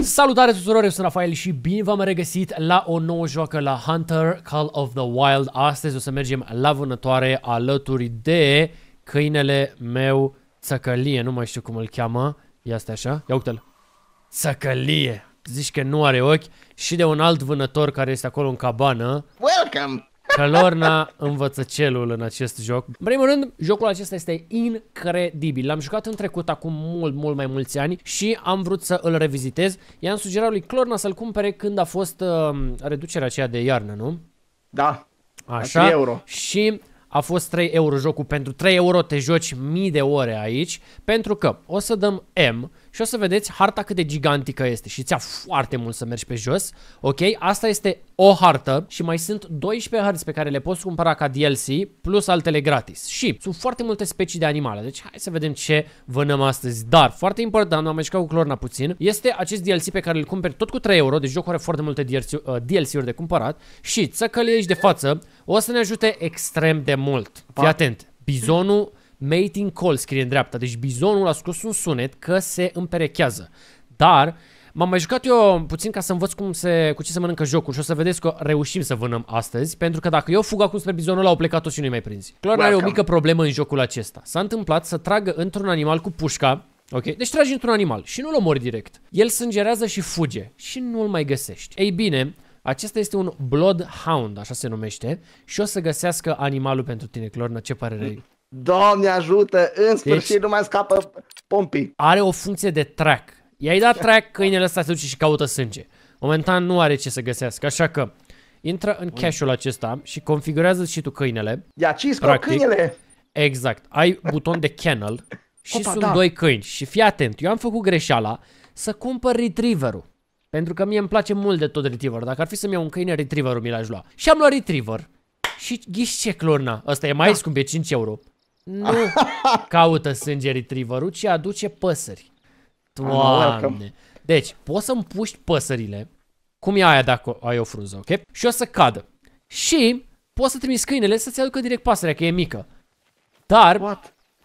Salutare tuturor, eu sunt Rafael și bine v-am regăsit la o nouă joacă la Hunter Call of the Wild. Astăzi o să mergem la vânătoare alături de câinele meu Țăcălie, nu mai știu cum îl cheamă. Ia stai așa, ia uite-l. Țăcălie, zici că nu are ochi. Și de un alt vânător care este acolo în cabană. Welcome! Călorna învățăcelul în acest joc. În primul rând, jocul acesta este incredibil. L-am jucat în trecut acum mult mai mulți ani și am vrut să îl revizitez. I-am sugerat lui Clorna să-l cumpere când a fost reducerea aceea de iarnă, nu? Da. Așa. 3 euro. Și a fost 3 euro jocul. Pentru 3 euro te joci mii de ore aici. Pentru că o să dăm M și o să vedeți harta cât de gigantică este. Și ți-a foarte mult să mergi pe jos. Ok? Asta este o hartă și mai sunt 12 hărți pe care le poți cumpăra ca DLC plus altele gratis. Și sunt foarte multe specii de animale. Deci hai să vedem ce vânăm astăzi. Dar, foarte important, am mai jucat cu Clorna puțin, este acest DLC pe care îl cumperi tot cu 3 euro. Deci jocul are foarte multe DLC-uri de cumpărat. Și Țăcălie aici de față o să ne ajute extrem de mult. Fii atent. Bizonul mating call scrie în dreapta. Deci bizonul a scos un sunet că se împerechează. Dar m-am mai jucat eu puțin ca să învăț cu ce se mănâncă jocul și o să vedeți că reușim să vânăm astăzi. Pentru că dacă eu fug acum spre bizonul ăla, au plecat toți și nu-i mai prinzi. Clorna are o mică problemă în jocul acesta. S-a întâmplat să tragă într-un animal cu pușca. Ok? Deci tragi într-un animal și nu-l omori direct. El sângerează și fuge și nu-l mai găsești. Ei bine, acesta este un Bloodhound, așa se numește, și o să găsească animalul pentru tine, Clorna. Ce părere ai? Doamne ajută, în sfârșit Deci, nu mai scapă pompii. Are o funcție de track. I-ai dat track, câinele ăsta se duce și caută sânge. Momentan nu are ce să găsească, așa că intră în cache-ul acesta și configurează și tu câinele. Ia Cisco, câinele! Exact. Ai buton de kennel și Opa, sunt da. 2 câini. Și fii atent, eu am făcut greșeala să cumpăr retriever-ul. Pentru că mie îmi place mult de tot retriever. Dacă ar fi să-mi iau un câine, retriever-ul mi l-aș lua. Și am luat retriever. Și ghiși ce, Clorna? Ăsta e mai scump, e 5 euro. Nu caută sânge retriever-ul, ci aduce păsări. Doamne. Deci, poți să împuști păsările, cum e aia dacă ai o frunză, ok? Și o să cadă. Și poți să trimiți câinele să-ți aducă direct pasărea, că e mică. Dar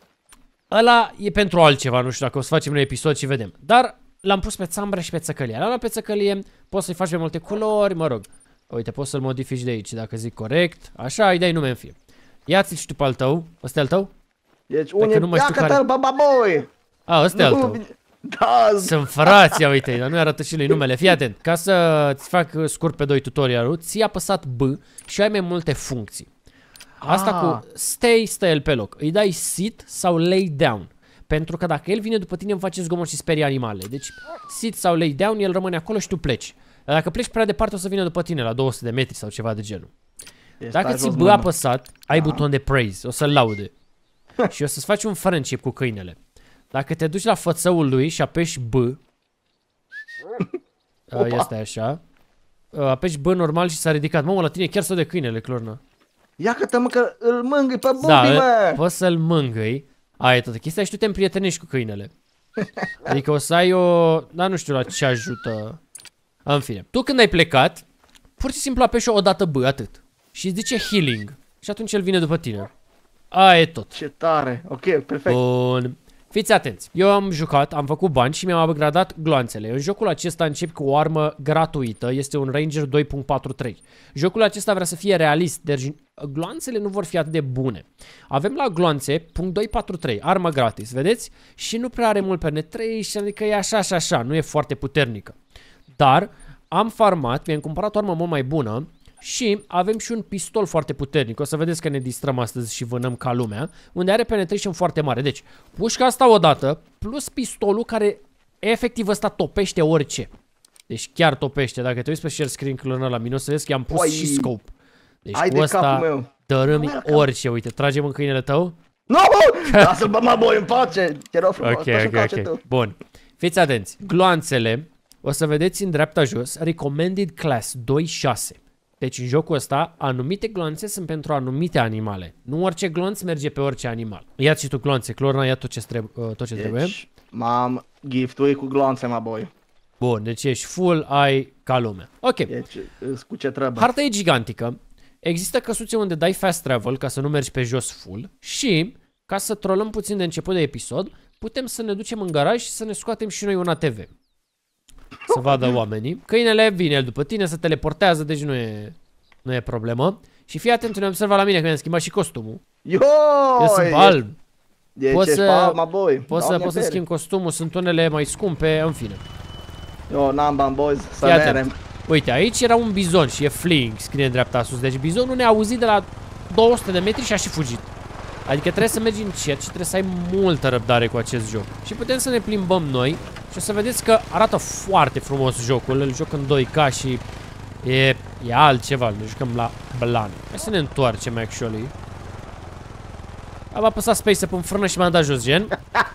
ăla e pentru altceva, nu știu dacă o să facem un episod și vedem. Dar l-am pus pe țambra și pe țăcălie. L-am luat pe țăcălie, poți să-i faci pe multe culori, mă rog. Uite, poți să-l modifici de aici, dacă zic corect. Așa, îi dai nume în fie. Ia-ți-l și tu pe al tău. Ăsta e al tău? Deci unii, iacă-te-l, bababoi! A, ăsta e al tău. Da. Sunt frații, uite, dar nu arată și lui numele. Fii atent. Ca să-ți fac scurt pe 2 tutorialul, ți-ai apăsat B și ai mai multe funcții. Asta cu stay, stă el pe loc. Îi dai sit sau lay down. Pentru că dacă el vine după tine, îmi face zgomot și sperie animale. Deci sit sau lay down, el rămâne acolo și tu pleci. Dar dacă pleci prea departe, o să vină după tine la 200 de metri sau ceva de genul. Dacă ți B apăsat, ai buton de praise, o să-l laude. Și o să-ți faci un friendship cu câinele. Dacă te duci la fățăul lui și apeși B, este așa, apeși B normal și s-a ridicat. Mamă, la tine chiar stă de câinele, Clorna. Iacă-te, mă, că îl mângâi pe Bubi, da, mă! Poți să-l mângâi. Aia e toată chestia și tu te împrietenești cu câinele. Adică o să ai o... Dar nu știu la ce ajută. În fine. Tu când ai plecat, pur și simplu apeși o dată B, atât. Și îți zice healing. Și atunci el vine după tine. Aia e tot. Ce tare. Ok, perfect. Bun. Fiți atenți. Eu am jucat, am făcut bani și mi-am upgradat gloanțele. În jocul acesta încep cu o armă gratuită. Este un Ranger 2.43. Jocul acesta vrea să fie realist, deci gloanțele nu vor fi atât de bune. Avem la gloanțe .243, armă gratis, vedeți? Și nu prea are mult penetration, adică e așa și așa, nu e foarte puternică. Dar am farmat, mi-am cumpărat o armă mult mai bună. Și avem și un pistol foarte puternic. O să vedeți că ne distrăm astăzi și vânăm ca lumea. Unde are penetration foarte mare. Deci, pușca asta odată, plus pistolul care efectiv ăsta topește orice. Deci chiar topește. Dacă te uiți pe share screen Clorna la mine, o să vezi că i-am pus și scope. Deci cu ăsta dărâmi orice. Uite, tragem în câinele tău. Nu, lasă-l, bă, mă, boi, în pace. Te rog frumos, ok. Bun. Fiți atenți. Gloanțele, o să vedeți în dreapta jos, recommended class 2.6. Deci în jocul ăsta, anumite gloanțe sunt pentru anumite animale. Nu orice glonț merge pe orice animal. Ia-ți și tu gloanțe, Clorna, ia tot ce trebuie. M-am gift-ui cu gloanțe, mă, boi. Bun, deci ești full, ai ca lumea. Ok. Deci, cu ce trebuie. Harta e gigantică. Există căsuțe unde dai fast travel ca să nu mergi pe jos full. Și, ca să trolăm puțin de început de episod, putem să ne ducem în garaj și să ne scoatem și noi un ATV. să vadă oamenii. Câinele vine el după tine, se teleportează, deci nu e problemă. Și fii atent, ne-am observat la mine că mi-am schimbat și costumul. Eu sunt alb. Poți să schimb costumul, sunt unele mai scumpe, în fine. Eu n-am bani, boys, să merem. Uite, aici era un bizon și e fleeing, scrie în dreapta sus. Deci bizonul ne-a auzit de la 200 de metri și a și fugit. Adică trebuie să mergi încet și trebuie să ai multă răbdare cu acest joc. Și putem să ne plimbăm noi și o să vedeți că arată foarte frumos jocul. Îl joc în 2K și e altceva, ne jucăm la blan. Hai să ne întoarcem, actually. Am apăsat space-up în frână și m-am dat jos, gen.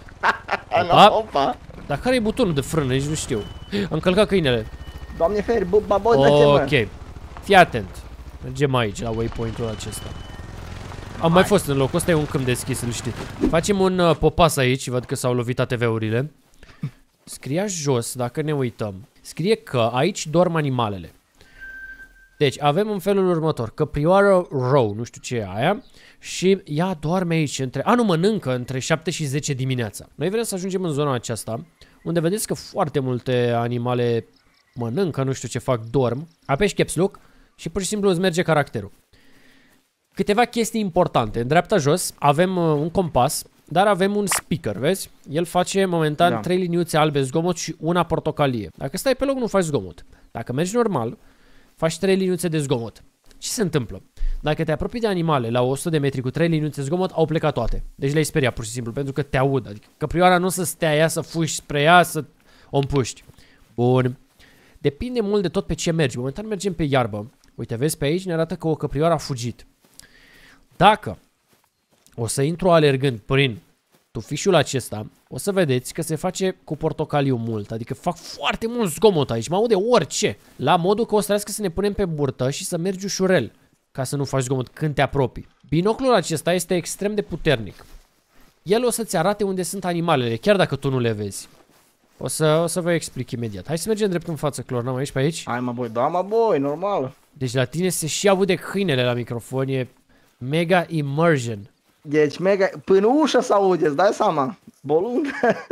Opa. Dar care e butonul de frână? Nici nu știu. Am călcat câinele. Doamne feri, baboi, ok. Fii atent. Mergem aici, la waypoint-ul acesta. Am mai fost în locul ăsta, e un câmp deschis, îl știi. Facem un popas aici, văd că s-au lovit ATV-urile. Scria jos, dacă ne uităm. Scrie că aici dorm animalele. Deci avem în felul următor. Căprioară row, nu știu ce e aia. Și ea doarme aici nu mănâncă între 7 și 10 dimineața. Noi vrem să ajungem în zona aceasta, unde vedeți că foarte multe animale mănâncă, nu știu ce fac, dorm. Apeși caps lock și pur și simplu îți merge caracterul. Câteva chestii importante. În dreapta jos avem un compas, dar avem un speaker, vezi? El face momentan 3 liniuțe albe zgomot și una portocalie. Dacă stai pe loc, nu faci zgomot. Dacă mergi normal, faci 3 liniuțe de zgomot. Ce se întâmplă? Dacă te apropii de animale la 100 de metri cu 3 liniuțe zgomot, au plecat toate. Deci le-ai speriat pur și simplu, pentru că te aud. Adică căprioara nu o să stea ea, să fugi spre ea, să o împuști. Bun. Depinde mult de tot pe ce mergi. Momentan mergem pe iarbă. Uite, vezi pe aici, ne arată că o căprioară a fugit. Dacă o să intru alergând prin tufișul acesta, o să vedeți că se face cu portocaliu mult. Adică fac foarte mult zgomot aici, mă aude orice. La modul că o să trească să ne punem pe burtă și să mergi ușurel, ca să nu faci zgomot când te apropii. Binoclul acesta este extrem de puternic. El o să-ți arate unde sunt animalele, chiar dacă tu nu le vezi. O să vă explic imediat. Hai să mergem drept în față, Clor, n-am aici pe aici? Hai mă boi, da mă boi, normal. Deci la tine se și aude câinele la microfon, e mega immersion. Deci mega, până ușa se aude, îți dai seama. Bolund.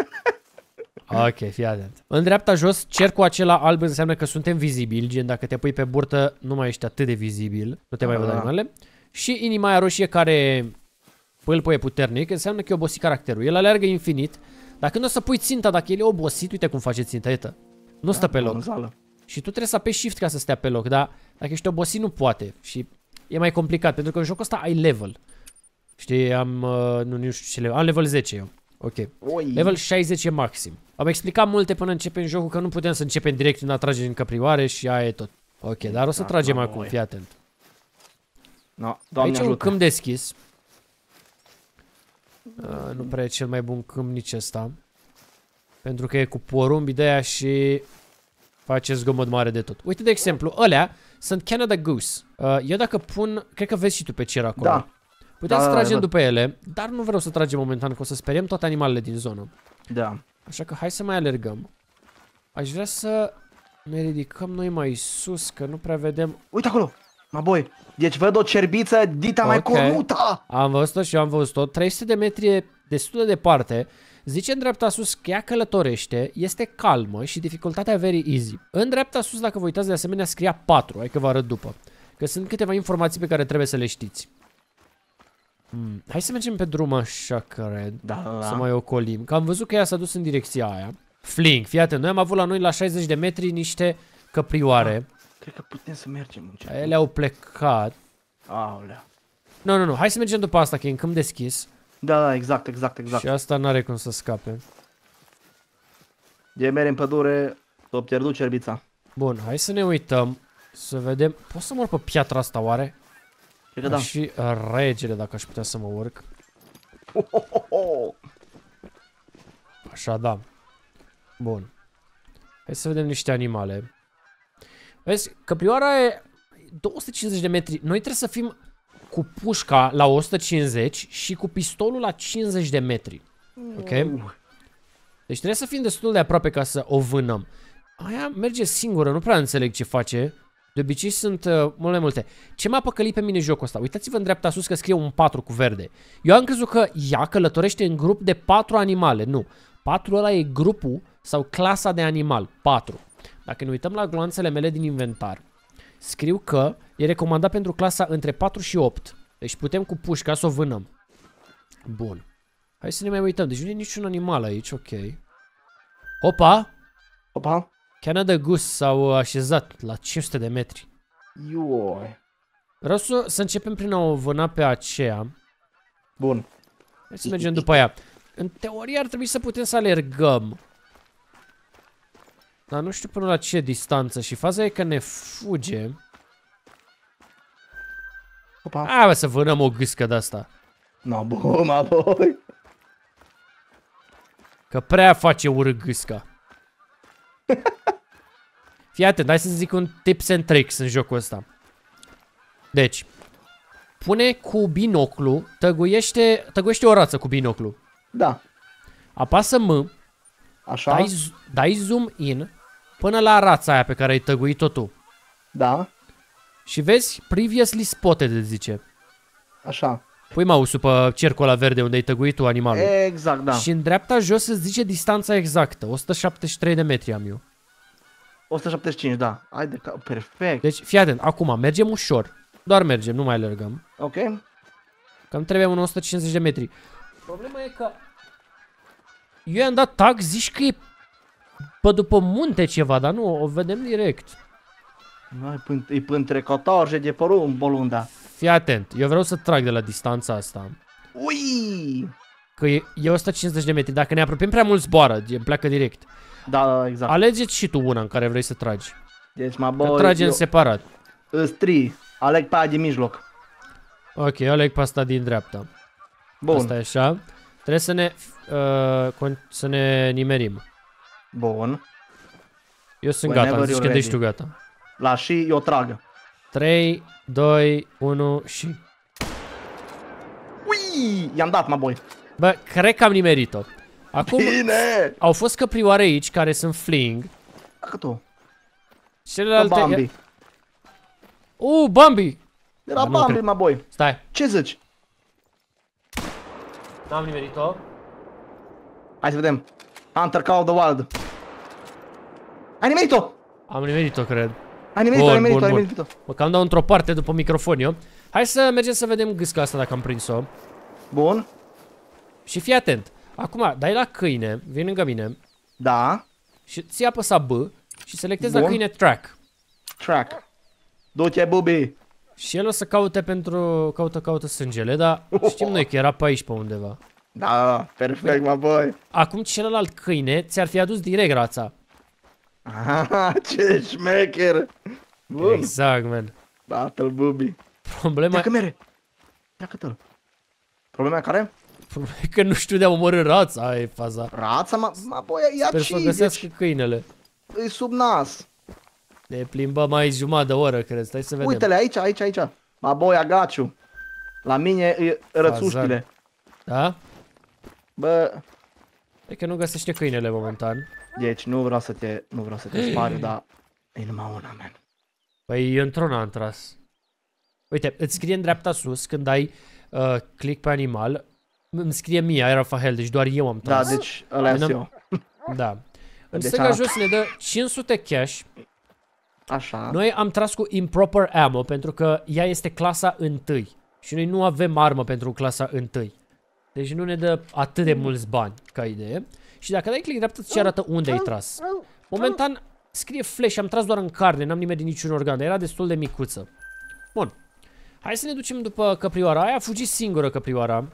Ok, fii atent. În dreapta jos, cercul acela alb înseamnă că suntem vizibili, gen dacă te pui pe burtă nu mai ești atât de vizibil, nu te mai văd animalele. Și inima aia roșie care pâlpăie puternic înseamnă că e obosit caracterul. El alergă infinit. Dacă nu o să pui ținta, dacă el e obosit, uite cum face ținta, iată. Nu stă pe loc. Și tu trebuie să apeși shift ca să stea pe loc, dar dacă ești obosit nu poate. Și e mai complicat, pentru că în jocul ăsta ai level. Știi, nu știu ce level, am level 10 eu. Ok. Level 60 e maxim. Am explicat multe până începem jocul că nu putem să începem direct în a trage în căprioare și aia e tot. Ok, dar o să tragem acum, fii atent. Aici e un câmp deschis. Nu prea e cel mai bun câmp nici ăsta. Pentru că e cu porumbi de aia și face zgomot mare de tot. Uite, de exemplu, ălea sunt Canada Goose. Eu dacă pun, cred că vezi și tu pe cer acolo. Da. Putem să tragem după ele, dar nu vreau să tragem momentan, că o să speriem toate animalele din zonă. Da. Așa că hai să mai alergăm. Aș vrea să ne ridicăm noi mai sus, că nu prea vedem. Uite acolo, mă boi. Deci văd o cerbiță dita mai cornută. Am văzut-o și eu am văzut-o. 300 de metri e destul de departe. Zice în dreapta sus că ea călătorește, este calmă și dificultatea very easy. În dreapta sus, dacă vă uitați de asemenea, scria 4, hai că vă arăt după. Că sunt câteva informații pe care trebuie să le știți. Hai să mergem pe drum așa, cred. Să mai ocolim. Că am văzut că ea s-a dus în direcția aia. Fling, fii atent, noi am avut la noi la 60 de metri niște căprioare. Cred că putem să mergem încet. Ele au plecat. Aolea. Nu, hai să mergem după asta, că e în câmp deschis. Da, exact. Și asta n-are cum să scape. De mere în pădure, s-o pierdut cerbița. Bun, hai să ne uităm, să vedem. Pot să mor pe piatra asta, oare? Cred că da. Și regele, dacă aș putea să mă urc. Așa, da. Bun. Hai să vedem niște animale. Vezi, căprioara e 250 de metri. Noi trebuie să fim cu pușca la 150 și cu pistolul la 50 de metri. Ok? Deci trebuie să fim destul de aproape ca să o vânăm. Aia merge singură, nu prea înțeleg ce face. De obicei sunt mult mai multe. Ce m-a păcălit pe mine jocul ăsta? Uitați-vă în dreapta sus că scrie un 4 cu verde. Eu am crezut că ea călătorește în grup de 4 animale. Nu. 4 ăla e grupul sau clasa de animal. 4. dacă ne uităm la gloanțele mele din inventar, scriu că e recomandat pentru clasa între 4 și 8. Deci putem cu pușca să o vânăm. Bun. Hai să ne mai uităm. Deci nu e niciun animal aici, ok. Opa! Opa. Canada Goose s-au așezat la 500 de metri. Ioi. Vreau să începem prin a o vâna pe aceea. Bun. Hai să mergem după ea. În teorie ar trebui să putem să alergăm. Dar nu știu până la ce distanță. Și faza e că ne fuge. Opa. Hai, bă, să vânăm o gâscă de asta. No, bun, mă, boi. Că prea face urât gâsca. Fii atent, hai să zic un tips and tricks în jocul ăsta. Deci, pune cu binoclu, tăguiește o rață cu binoclu. Da. Apasă M, Așa. dai zoom in până la rața aia pe care ai tăguit-o tu. Da. Și vezi, previously spotted, zice. Așa. Pui mouse-ul pe cercul ăla verde unde ai tăguit tu animalul. Exact, da. Și în dreapta jos îți zice distanța exactă. 173 de metri am eu. 175, da. Haide, perfect. Deci, fii atent, acum mergem ușor. Doar mergem, nu mai alergăm. Ok. Că îmi trebuie un 150 de metri. Problema e că eu i-am dat tag, zici că e pe după munte ceva, dar nu, o vedem direct. E pântre cotorje de porumbolunda. Fii atent, eu vreau să trag de la distanța asta. Ui! Că e 150 de metri, dacă ne apropiem prea mult zboară, îmi pleacă direct. Da, exact. Alegeți și tu una în care vrei să tragi. Deci, mă, Că boi, tragem separat. îs 3. Aleg pe aia din mijloc. Ok, aleg pe asta din dreapta. Bun. Asta e așa. Trebuie să ne nimerim. Bun. Eu sunt Whenever gata, zici you're când ești ready. tu gata. La și eu trag. 3, 2, 1 și... Ui! I-am dat, mă, boi. Bă, cred că am nimerit-o. Acum Bine! au fost căprioare aici care sunt fling. Dacă tu. Celelalte... Bambi. Bambi! Era Dar nu Bambi, cred. mă, boi. Stai. Ce zici? N-am nimerit-o. Hai să vedem. Hunter Call the Wild. Ai nimerit-o! Am nimerit-o, cred. Ai nimerit-o, ai nimerit-o, ai nimerit-o. Mă cam dau într-o parte după microfon eu. Hai să mergem să vedem gâsca asta dacă am prins-o. Bun. Și fii atent. Acum, dai la câine, vin lângă mine Da. și ți apăsa B și selectezi la Bun. câine track. Track. Du-te, bubi. Și el o să caute pentru... Caută sângele, dar știm noi că era pe aici pe undeva. Da, perfect, mă, boi. Acum celălalt câine ți-ar fi adus direct rața. Ah, ce șmecher. Bun. Exact, man. Battle, bubi. Problema Ia că mere. Ia că-l. Problema care? e că nu știu de a omorâ rața, aia e faza. Rața, mă, boi, ia Sper să găsească câinele. E sub nas. Ne plimbăm mai jumătate de oră, cred. Stai să vedem. Uite-le, aici. Mă, boi, agaciu. La mine e rățuștile. Da? Bă, E că nu găsește câinele momentan. deci nu vreau să te spariu, dar e numai una, man. Păi într-una am tras. Uite, îți scrie în dreapta sus când ai click pe animal. Îmi scrie mie, Air Rafael, deci doar eu am Da, tras. deci ăla sunt eu. Da. În Deci stânga a- jos ne dă 500 cash. Așa. Noi am tras cu improper ammo pentru că ea este clasa 1. Și noi nu avem armă pentru clasa 1. Deci nu ne dă atât de mulți bani ca idee. Și dacă dai click dreapta, ți arată unde ai tras. Momentan scrie flash, am tras doar în carne, n-am nimerit niciun organ, dar era destul de micuță. Bun. Hai să ne ducem după căprioara aia. A fugit singură căprioara.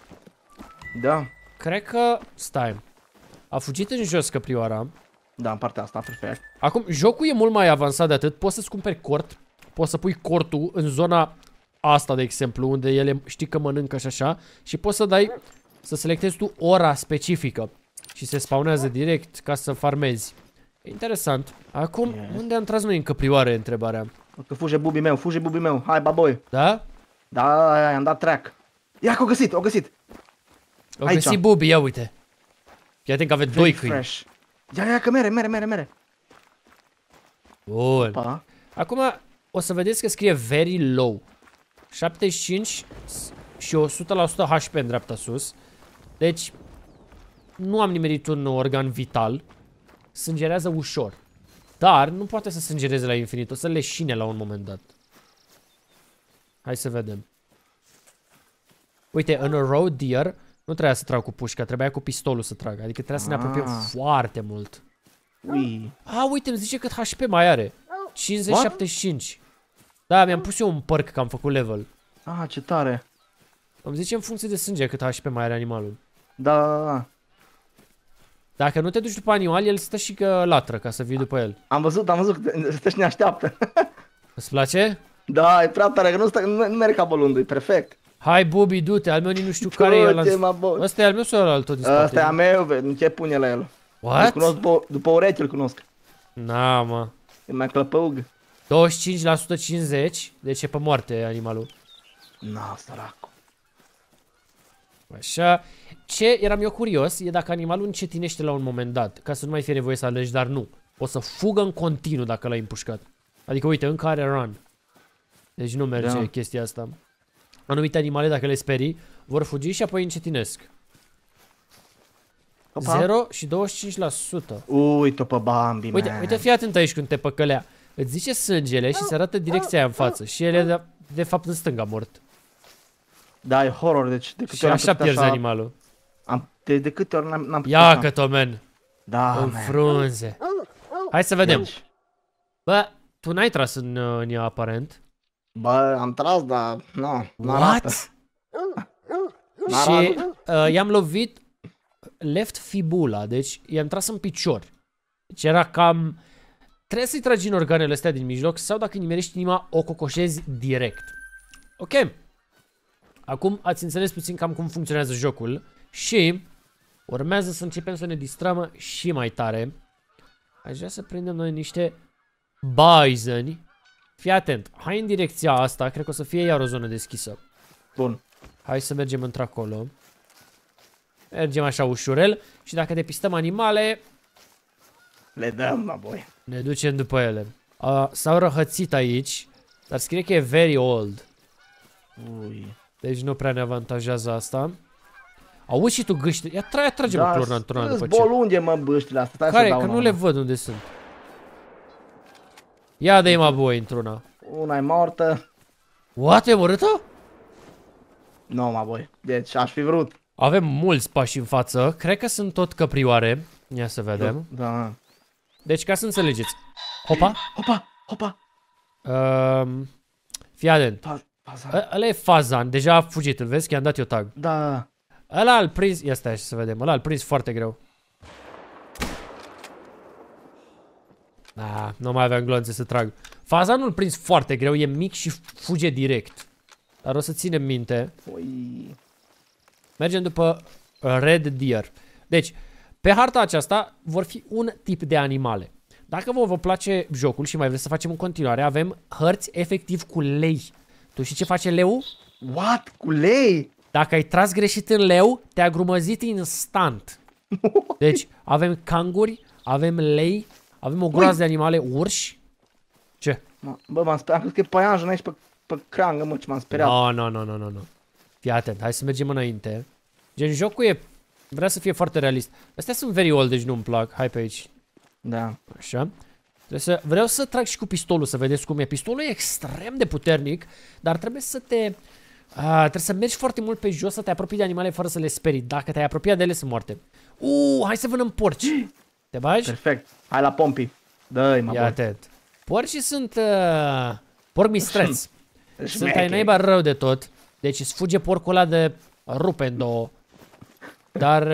Da. Cred că... Stai. A fugit în jos căprioara. Da, în partea asta, perfect. Acum, jocul e mult mai avansat de atât. Poți să-ți cumperi cort. Poți să pui cortul în zona asta, de exemplu, unde ele știi că mănâncă și așa. Și poți să dai, să selectezi tu ora specifică. Și se spawnează direct ca să farmezi. E interesant. Acum, unde am tras noi în căprioare, întrebarea? Că fuge bubii meu. Hai, baboi. Da? Da, i-am dat track. Ia că o găsit. O Aici. găsit Bubi, ia uite. Fii atent că aveți doi câini. Fresh. Ia că mere. Bun. Pa. Acum o să vedeți că scrie very low. 75 și 100% HP în dreapta sus. Deci nu am nimerit un organ vital. Sângerează ușor. Dar nu poate să sângereze la infinit. O să le șine la un moment dat. Hai să vedem. Uite, în road deer nu trebuia să trag cu pușca, trebuia cu pistolul să trag. Adică trebuia să ne apropiem foarte mult. Ui. Uite, îmi zice cât HP mai are. 50-75. Da, mi-am pus eu un perk că am făcut level. Ce tare. Îmi zice în funcție de sânge cât HP mai are animalul. Da. Dacă nu te duci după animal, el stă și că latră ca să vii după el. Am văzut, stă și ne așteaptă. Îți place? Da, e prea tare, că nu merge ca bolundul, e perfect. Hai, Bobby, du-te, al meu nici nu știu care e ăla. Ăsta e al meu sau ăla tot din spate? Ăsta e al meu, ce pune la el? What? Îl cunosc după urechi, îl cunosc. Na, mă. E mai clăpăug. 25% 50, deci e pe moarte animalul. Na, săracu. Așa. Ce eram eu curios e dacă animalul încetinește la un moment dat, ca să nu mai fie nevoie să alegi, dar nu. O să fugă în continuu dacă l-ai împușcat. Adică, uite, încă are run. Deci nu merge chestia asta. Anumite animale, dacă le sperii, vor fugi și apoi încetinesc. Opa. 0 și 25%. Uite-o pe Bambi, Uite, fii atent aici când te păcălea. Îți zice sângele și se arată direcția aia în față. Și el e de fapt în stânga mort. Da, e horror, deci de câte Și ori așa pierzi animalul. De câte ori n-am putut. Ia că-t-o, man. Da, în frunze. Hai să vedem. Bă, tu n-ai tras în ea aparent. Bă, am tras, dar nu. What? Și i-am lovit left fibula, deci i-am tras în picior. Deci era cam... Trebuie să-i tragi în organele astea din mijloc sau dacă nimerești inima, o cocoșezi direct. Ok. Acum ați înțeles puțin cam cum funcționează jocul și urmează să începem să ne distrăm și mai tare. Aș vrea să prindem noi niște bisoni. Fii atent, hai în direcția asta, cred că o să fie iar o zonă deschisă. Bun. Hai să mergem într-acolo. Mergem așa ușurel și dacă depistăm animale... Le dăm, mă, boi. Ne ducem după ele. S-au răhățit aici, dar scrie că e very old. Ui. Deci nu prea ne avantajează asta. Auzi și tu gâște. Ia trage-mă clorna într-una după ce. Bolunge, mă, bâștile astea. Care? Că nu le văd unde sunt. Ia dă-i mă boi într-una. Una e mortă. What? E omorât-o? Nu, mă, boi. Deci aș fi vrut. Avem mulți pași în față. Cred că sunt tot căprioare. Ia să vedem. Da. Deci ca să înțelegeți. Hopa. Hopa. Fii atent. Fazan. Ăla e fazan. Deja a fugit, îl vezi? Că i-am dat eu tag. Da. Ăla îl prins. Ia stai să vedem. Ăla îl prins foarte greu. Nu mai aveam glonțe să trag. Fazanul îl prins foarte greu. E mic și fuge direct. Dar o să ținem minte. Ui. Mergem după red deer. Deci, pe harta aceasta vor fi un tip de animale. Dacă vă place jocul și mai vreți să facem în continuare, avem hărți efectiv cu lei. Tu știi ce face leu? What? Cu lei? Dacă ai tras greșit în leu, te-a grumăzit instant. Deci, avem canguri, avem lei, avem o groază de animale, urși. Ce? Bă, m-am speriat, am crezut că e păianjul aici pe crangă, mă, ce m-am speriat. Nu. Fii atent, hai să mergem înainte. Gen, jocul e... Vrea să fie foarte realist. Astea sunt very old, deci nu-mi plac. Hai pe aici. Da. Așa. Vreau să trag și cu pistolul, să vedeți cum e. Pistolul e extrem de puternic, dar trebuie să te... trebuie să mergi foarte mult pe jos, să te apropii de animale fără să le sperii. Dacă te-ai apropiat de ele, sunt moarte. Hai să vânăm porci. Te bagi? Perfect. Hai la pompi. Dă-i, mă, Ia atent. Porcii sunt... porc mistreți. Sunt ai naiba rău de tot. Deci îți fuge porcul ăla de rupe în două. Dar...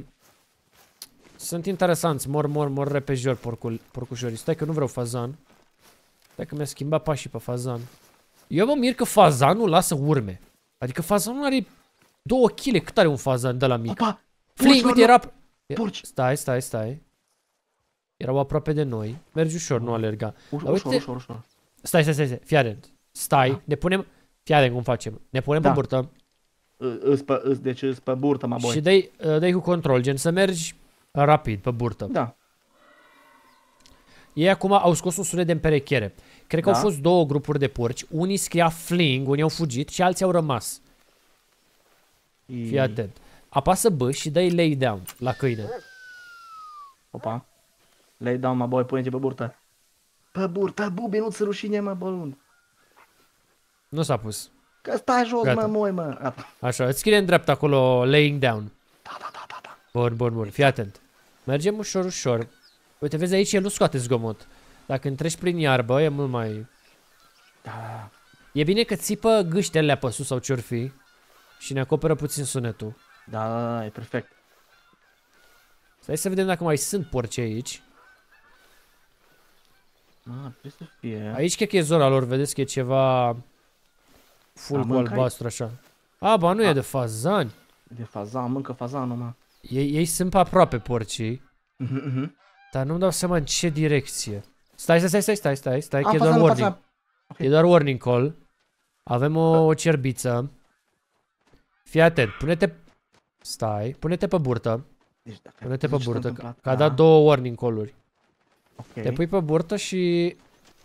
sunt interesanți. Mor repejor porcușorii. Stai că nu vreau fazan. Stai că mi-a schimbat pașii pe fazan. Eu mă mir că fazanul lasă urme. Adică fazanul are 2 kg. Cât are un fazan de la mic? Opa! Fling, uite, era... Porci! Stai. Erau aproape de noi. Mergi ușor, nu alerga. Ușor. Stai. Fii atent. Stai, ne punem... Fii atent cum facem. Ne punem pe burtă. Deci îs pe burtă, mă, boi. Și dai cu control, gen să mergi rapid pe burtă. Da. Ei acum au scos un sunet de împerechere. Cred că au fost 2 grupuri de porci. Unii scria fling, unii au fugit și alții au rămas. Fii atent. Apasă B și dă-i lay down la câine. Opa. Lay down, mă, boi, pune-te pe burtă. Pe bubi, nu-ți rușine, mă, bălun. Nu s-a pus. Că stai jos, Gata. mă, moi, mă. Gata. Așa, îți scrie în dreapta acolo, laying down. Da. Bun. Fii atent. Mergem ușor. Uite, vezi, aici el nu scoate zgomot. Dacă întreci prin iarbă, e mult mai... Da. E bine că țipă gâștele pe sus sau ce-or fi. Și ne acoperă puțin sunetul. Da, e perfect. Stai să vedem dacă mai sunt porci aici. Trebuie să fie. Aici cred că e zona lor, vedeți că e ceva... Full cu albastru așa. Ba, nu e de fazani. De fazan, mâncă fazanul, mă. Ei sunt pe aproape porcii. Dar nu-mi dau seama în ce direcție. Stai, că e doar warning. E doar warning call. Avem o cerbiță. Fii atent, pune-te... Stai, pune-te pe burtă. Deci, dacă Pune-te pe zici ce s-a burtă, întâmplat, că a dat 2 warning call-uri. Ok. Te pui pe burtă și...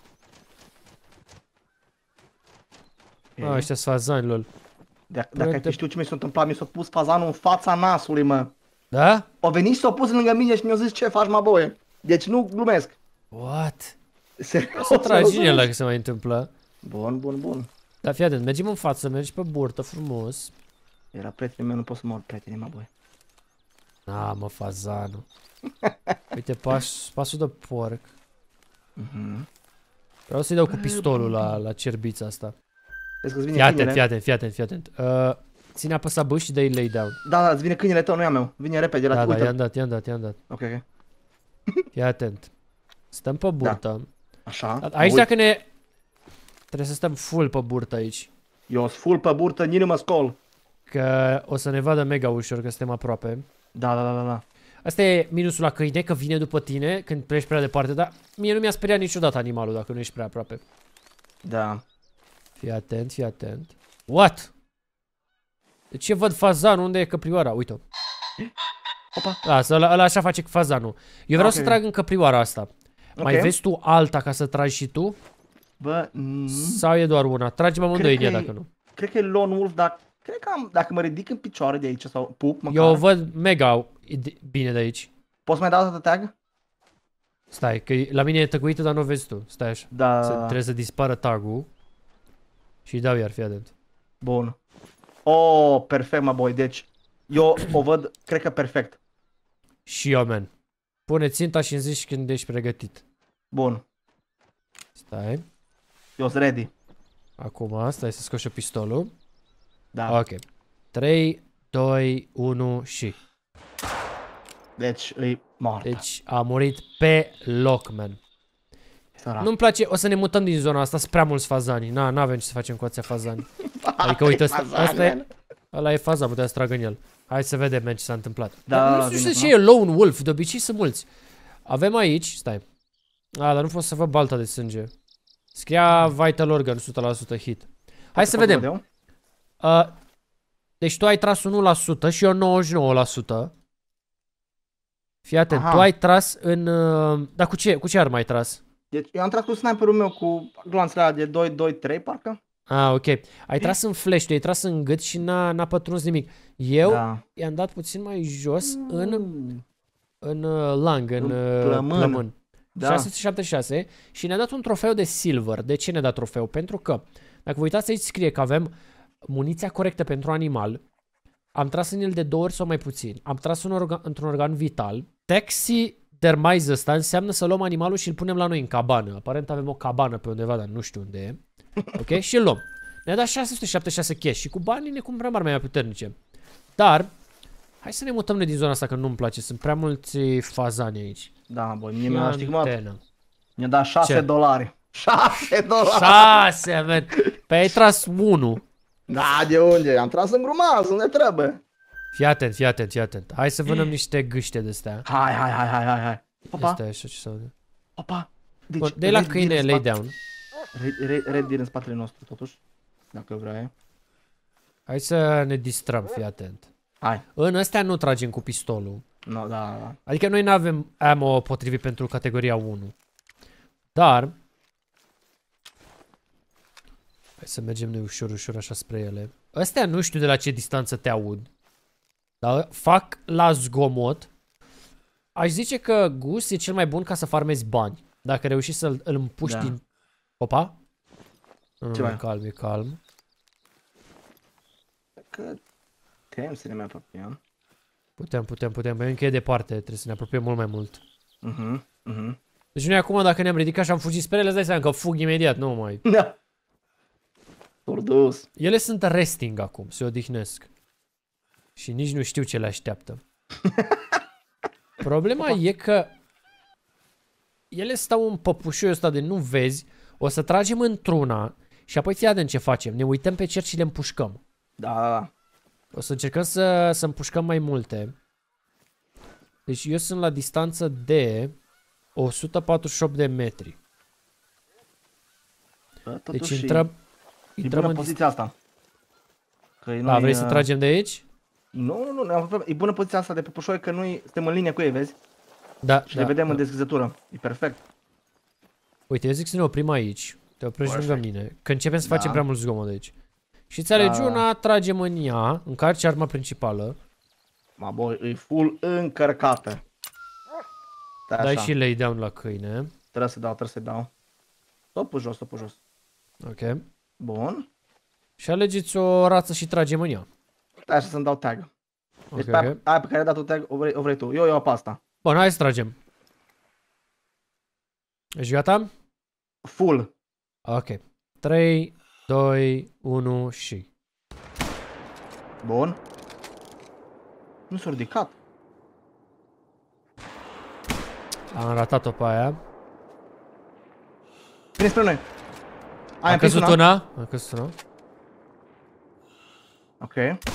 Ok. Ăștia sunt fazani, lol. Dacă ai fi știut ce mi s-a întâmplat, mi s-a pus fazanul în fața nasului, mă. Da? O venit și s-a pus lângă mine și mi-a zis ce faci, mă, boie. Deci nu glumesc. What? Serios. O să tragi în el dacă se mai întâmplă. Bun. Dar fii atent, mergem în față, mergi pe burtă, frumos. Era prietenul meu, nu pot să mor, prietenii, mă, boie. Mă, fazanul. Uite, pasul de porc. Vreau să-i dau cu pistolul la cerbița asta. Vezi că-ți vine câinele? Fii atent. Ține apăsa B și dă-i lay down. Da, îți vine câinele tău, nu e a meu. Vine repede, Da, uite. i-am dat. Ok. Fii atent. Stăm pe burtă. Așa. Aici dacă ne... Trebuie să stăm full pe burtă aici. Eu sunt full pe burtă, nici nu mă scol. Că o să ne vadă mega ușor că suntem aproape. Da. Asta e minusul la câine, că vine după tine când pleci prea departe, dar mie nu mi-a speriat niciodată animalul dacă nu ești prea aproape. Da. Fii atent. What? De ce văd fazanul? Unde e căprioara? Uite-o. Opa. Lasă, ăla așa face fazanul. Eu vreau să trag în căprioara asta. Mai vezi tu alta ca să tragi și tu? Bă, Sau e doar una? Tragi-mă amândoi în ea dacă nu. Cred că e lone wolf, dar cred că dacă mă ridic în picioare de aici sau pup, măcar. Eu o văd mega bine de aici. Poți mai da dată tag? Stai, că la mine e tăguită, dar nu o vezi tu. Stai așa. Da. Trebuie să dispară tagul. Și dau iar, fii atent. Bun. Oh, perfect, mă, boy. Deci, eu o văd, cred că perfect. Și eu, man. Pune ținta și îmi zici când ești pregătit. Bun. Stai. Eu sunt ready. Acum, stai să scoși pistolul. Da. Ok. 3, 2, 1 și... Deci, e moartă. Deci a murit pe loc, man. Sărac. Nu-mi place, o să ne mutăm din zona asta, sunt prea mulți fazani. N-avem ce să facem cu ația fazani. Adică uite, asta e... Ăla e faza, putea să trag în el. Hai să vedem, man, ce s-a întâmplat. Da, nu știu ce e lone wolf, de obicei sunt mulți. Avem aici, stai. Dar nu pot să văd balta de sânge. Scria vital organ, 100% hit. Hai să vedem. Deci tu ai tras 1% și eu 99%. Fii atent, tu ai tras în... Dar cu ce armă ai tras? Deci eu am tras cu sniperul meu cu glanțele alea de 2-3 parcă. Ok. Ai tras în flash, tu ai tras în gât și n-a pătruns nimic. Eu i-am dat puțin mai jos în lung, în plămân. Da. 676 și ne-a dat un trofeu de silver. De ce ne-a dat trofeu? Pentru că, dacă vă uitați aici scrie că avem muniția corectă pentru animal. Am tras în el de 2 ori sau mai puțin. Am tras într-un organ vital. Taxidermize ăsta înseamnă să luăm animalul și îl punem la noi în cabană. Aparent avem o cabană pe undeva, dar nu știu unde e. Ok? Și îl luăm. Ne-a dat 676 cash și cu banii ne cumpărăm arme mai puternice. Dar, hai să ne mutăm noi din zona asta că nu-mi place. Sunt prea mulți fazani aici. Da, băi, mie mi-a stigmat. Mi-a dat $6. 6 dolari! 6, man! Pe ai tras 1. Da, de unde? Am tras în grumaz, unde trebuie. Fii atent. Hai să vânăm niște gâște de astea. Hai. Opa. Asta e așa ce se aude. Opa. Deci, dă-i la câine, lay down. Red deer în spatele nostru, totuși. Dacă vrea. Hai să ne distrăm, fii atent. Hai. În astea nu tragem cu pistolul. No, da. Adică noi nu avem ammo potrivit pentru categoria 1. Dar... Hai să mergem noi ușor așa spre ele. Astea nu știu de la ce distanță te aud. Dar fac la zgomot. Aș zice că Gus e cel mai bun ca să farmezi bani. Dacă reușești să-l împuști din... Opa? Ce mai? Calm, e calm. Că putem să ne mai apropiem. Putem. Băi, încă e departe, trebuie să ne apropiem mult mai mult. Mhm. Deci noi acum, dacă ne-am ridicat și am fugit spre ele, îți dai seama că fug imediat, nu mai... Da. Tordus. Ele sunt resting acum, se odihnesc. Și nici nu știu ce le așteaptă. Problema e că ele stau în păpușul ăsta de nu vezi, o să tragem într-una și apoi fii atent ce facem. Ne uităm pe cer și le împușcăm. Da. O să încercăm să împușcăm mai multe. Deci eu sunt la distanță de 148 de metri. Deci intrăm în poziția asta. Că noi, vrei să tragem de aici? Nu, e bună poziția asta de păpușoi că noi suntem în linie cu ei, vezi? Da. Și le vedem în deschizătură. E perfect. Uite, eu zic să ne oprim aici. Te oprești lângă mine. Că începem să facem prea mult zgomot de aici. Și ți alegi una, tragem în ea, încarci arma principală. Ma boi, e full încărcată. Dai și lay down la câine. Trebuie să dau. Stopul jos. Ok. Bun. Și alegeți o rață și tragem în ea. Stai așa să-mi dau tag. Deci Ok. aia pe care ai dat-o tag, o vrei tu. Eu iau pe asta. Bun, hai să tragem. Ești gata? Full. Ok. 3, 2, 1 și... Bun. Nu s-a ridicat. Am ratat-o pe aia. Vine spre noi. A căzut una. A căzut una. Ok.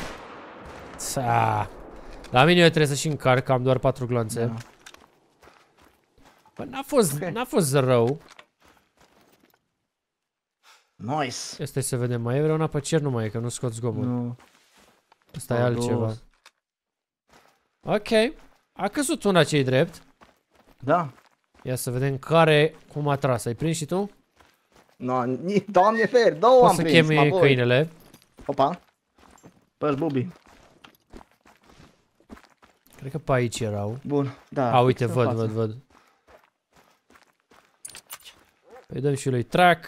La mine eu trebuie să și încarc, am doar 4 glanțe. Da. Bă, n-a fost rău. Nice. Stai să vedem, mai e vreuna pe cer? Nu mai e, că nu scot zgomot. Nu. Asta e altceva. Ok. A căzut una ce-i drept. Da. Ia să vedem cum a tras. Ai prins și tu? No, doamne fer, două am prins. Poți să chemi câinele. Opa. Păi Bubi. Cred că pe aici erau. Bun, da. A, uite, văd. Păi dăm și lui track.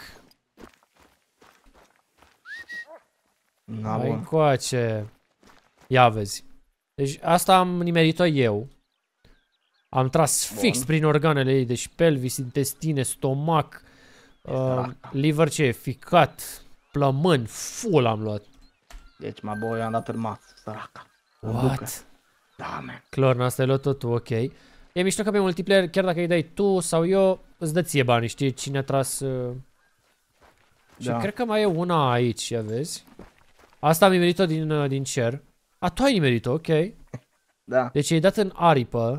Hai încoace. Ia vezi. Deci asta am nimerit-o eu. Am tras fix prin organele ei, deci pelvis, intestine, stomac, liver ce e, ficat, plămâni, full am luat. Deci, mă boi, am dat în săraca. What? Da, man. Clorna, asta e luat tot tu, ok. E mișto că pe multiplayer, chiar dacă îi dai tu sau eu, îți dă ție bani, știi cine a tras... Și cred că mai e una aici, ia vezi. Asta am nimerit-o din cer. A, tu ai nimerit-o, ok. Da. Deci ai dat în aripă.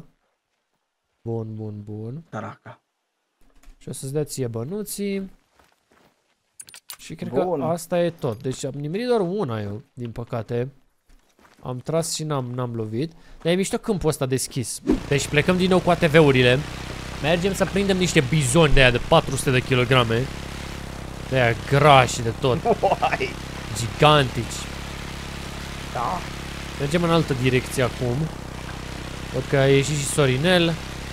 Bun. Săraca. Și o să-ți dea ție bănuții. Și cred că asta e tot. Deci am nimerit doar una eu, din păcate. Am tras și n-am lovit. Dar e mișto câmpul ăsta deschis. Deci plecăm din nou cu ATV-urile. Mergem să prindem niște bizoni de aia de 400 de kilograme. De aia grași de tot. Gigantici. Da. Mergem în altă direcție acum. Văd că a ieșit și Sorinel.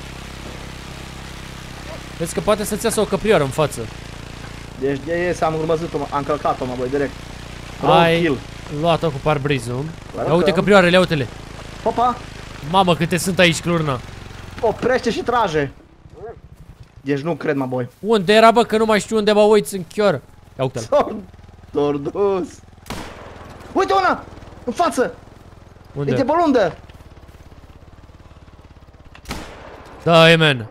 Vezi că poate să-ți iasă o căprioară în față. Deci de ies am urmăzit-o, am călcat-o, mă băi, direct. Ai luat-o cu parbrizul. Ia uite căprioarele, ia uite-le. Opa! Mamă, câte sunt aici, Clorna. Oprește și trage. Deci nu cred, mă boi. Unde era, bă, că nu mai știu unde mă uiți în chior. Ia uite-l. Tordus. Uite una! În față! Unde? Uite bolundă! Da, amen.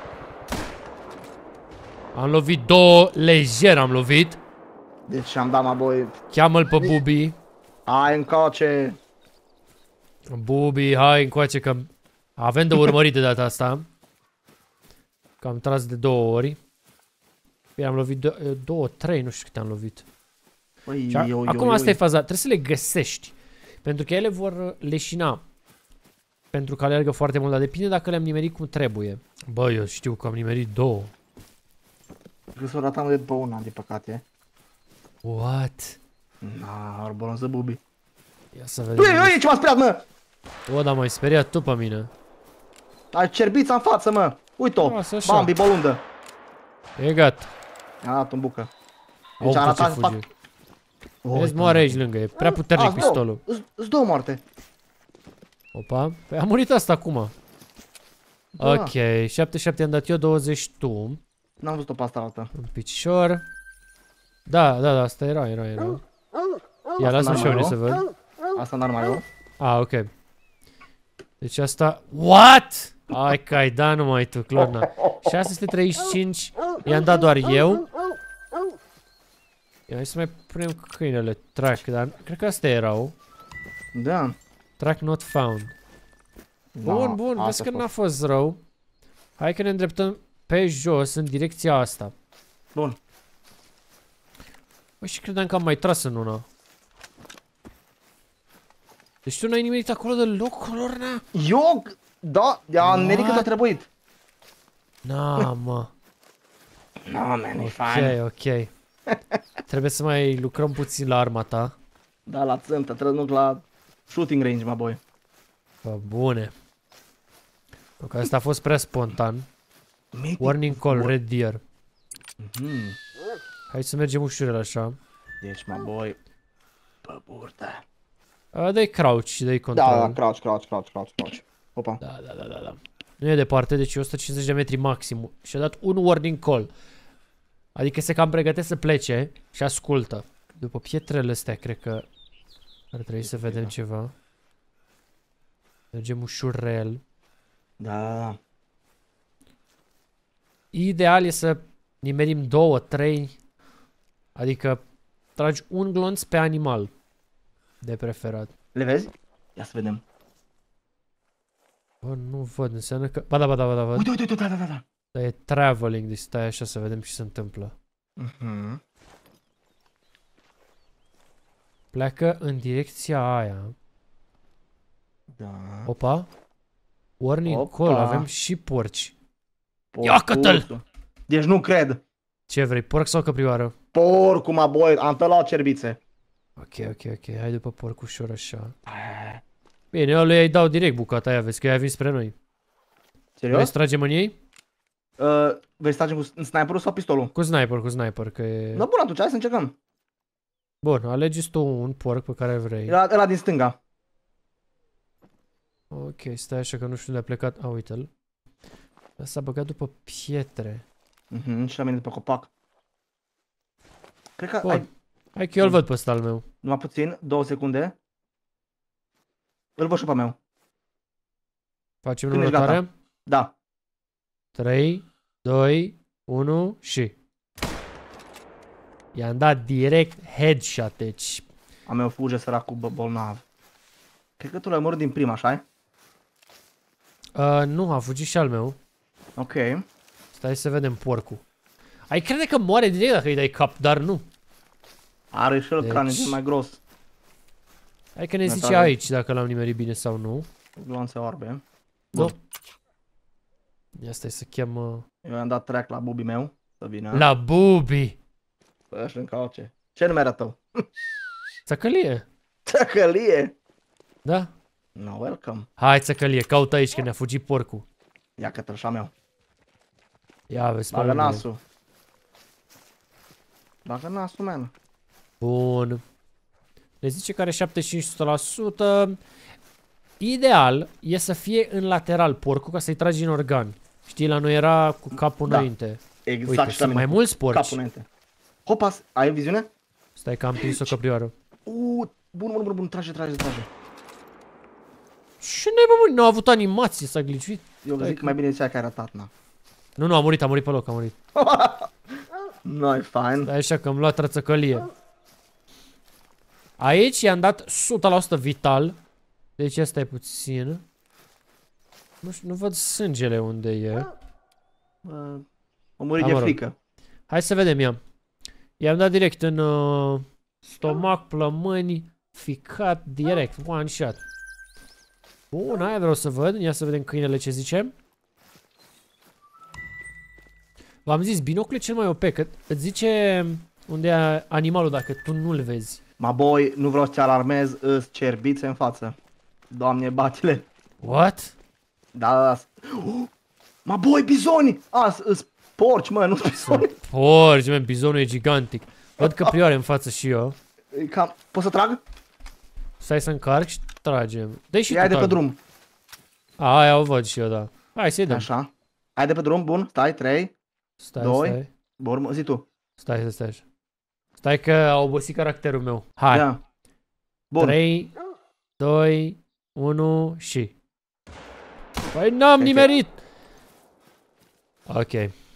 Am lovit două, lejer am lovit. Deci am dat, mă boi. Cheamă-l pe Bubi. Hai încoace. Bubi, hai încoace că avem de urmărit de data asta. Că am tras de 2 ori. Bine, am lovit 2, 3, nu știu câte am lovit. Acum asta e faza, trebuie să le găsești. Pentru că ele vor leșina. Pentru că alergă foarte mult, dar depinde dacă le-am nimerit cum trebuie. Bă, eu știu că am nimerit 2. Că s-o ratam de după una, din păcate. What? Na, orbolonză Bubi. Ia să vedem. Ui, ce m-a speriat, mă! O, dar m-ai speriat tu pe mine. Ai cerbița în față, mă! Uite-o! Bambi, bolundă! E gata. A dat în bucă. Au Deci ce arată fugi. Oh, Vezi, moare aici lângă, e prea puternic pistolul. Îți două moarte. Opa, păi a murit asta acum. Da. Ok, 77 am dat eu, 20 tu. N-am văzut-o pe asta altă. Un picior. Da, asta era. Ia, lasă-mi și eu să văd. Asta n-ar mai eu. Ah, ok. Deci asta... What? Hai că ai dat numai tu, Clorna. 635 i-am dat doar eu. Ia, hai să mai punem câinele. Track, dar cred că astea erau. Da. Track not found. Bun, vezi că n-a fost rău. Hai că ne îndreptăm pe jos, în direcția asta. Bun. Băi, și credeam că am mai tras în una. Deci tu n-ai nimerit acolo de loc, Lorna? Eu? Da, am nimerit cât a trebuit. Na, mă. No, man, e fain. Ok. Trebuie să mai lucrăm puțin la arma ta. Da, la țântă, trebuie să duc la shooting range, mă, boy. Bă, bune. Că asta a fost prea spontan. Warning call, red deer. Hai să mergem ușurel așa. Deci, mă, boy. Pe burtă. Dă-i crouch și dă-i control. Da, crouch. Opa. Da. Nu e departe, deci 150 de metri maxim. Și-a dat un warning call. Adică se cam pregătește să plece și ascultă. După pietrele astea, cred că ar trebui să vedem ceva. Mergem ușurel. Da. Ideal e să nimerim 2, 3. Adică tragi un glonț pe animal. De preferat. Le vezi? Ia să vedem. Bă, nu văd, înseamnă că... Ba da, văd. Uite, da. Dar e traveling, deci stai așa să vedem ce se întâmplă. Pleacă în direcția aia. Da. Opa. Warning call, avem și porci. Ia-că-l! Deci nu cred. Ce vrei, porc sau căprioară? Porcul, mă, boi, am tălat cerbițe. Ok, hai după porc ușor așa. Bine, eu lui îi dau direct bucata aia, vezi că ea vin spre noi. Serios? Vrei să tragem în ei? Vrei să tragem cu sniperul sau pistolul? Cu sniper, că e... Da, bun, atunci, hai să încercăm. Bun, alegeți tu un porc pe care vrei. Ăla din stânga. Ok, stai așa că nu știu unde a plecat. A, uite-l. S-a băgat după pietre. Și la mine de pe copac. Cred că Bun. ai... Hai că eu îl văd pe ăsta al meu. Numai puțin, 2 secunde. Îl văd și pe meu. Facem Când ești următoarea? Da. 3, 2, 1 și... I-am dat direct headshot, deci... A meu fuge săracul bolnav. Cred că tu l-ai omorât din prima, așa-i? Nu, a fugit și al meu. Ok. Stai să vedem porcul. Ai crede că moare direct dacă îi dai cap, dar nu. Are și el Deci... craniul cel mai gros. Hai că ne zice aici dacă l-am nimerit bine sau nu. Gloanțe orbe. Nu. Ia stai să chem... Eu i-am dat track la bubii meu. Să vină. La bubi! Să-și încalce. Ce nume era tău? Țăcălie. Țăcălie! Da? No, welcome. Hai țăcălie, caută aici că ne-a fugit porcul. Ia că trășa meu. Ia vezi pe Bagă lângă. nasul. Bagă nasul, man. Bun. Le zice că are 75%. Ideal e să fie în lateral porcul ca să-i tragi în organ. Știi, la noi era cu capul înainte. Exact. Uite, și la sunt mine. mai mulți porci. Capul înainte. Hopa, ai viziune? Stai că am prins o căprioară. Bun, trage. Ce nebun, n-a avut animație, s-a glitchuit. Eu zic că mai bine zicea că ai ratat, na. Nu, a murit pe loc, a murit. Nu, e fain. Stai așa că am luat rățăcălie. Aici i-am dat 100% vital. Deci asta e puțin. Nu știu, nu văd sângele unde e. O murit de frică. Hai să vedem, i-am dat direct în stomac, plămâni, ficat, direct, one shot. Bun, aia vreau să văd, ia să vedem câinele ce zice. V-am zis, binocul e cel mai OP, că îți zice unde e animalul dacă tu nu-l vezi. Ma boy, nu vreau să te alarmez, îți cerbițe în față. Doamne, bate-le. What? Da. Ma boy, bizoni! Îs porci, mă, nu bizoni. Porci, mă, bizonul e gigantic. Văd că prioare în față și eu. Poți să trag? Stai să încarc și tragem. Dă-i și Ia tu de pe tag. drum. Aia o văd și eu, da. Hai să-i dăm. Așa. Hai de pe drum, bun. Stai, 3, Stai, 2. stai. Bun, zi tu. Stai așa. Stai că a obosit caracterul meu. Hai. Da. Bun. 3, 2, 1 și... Păi n-am nimerit! Ok.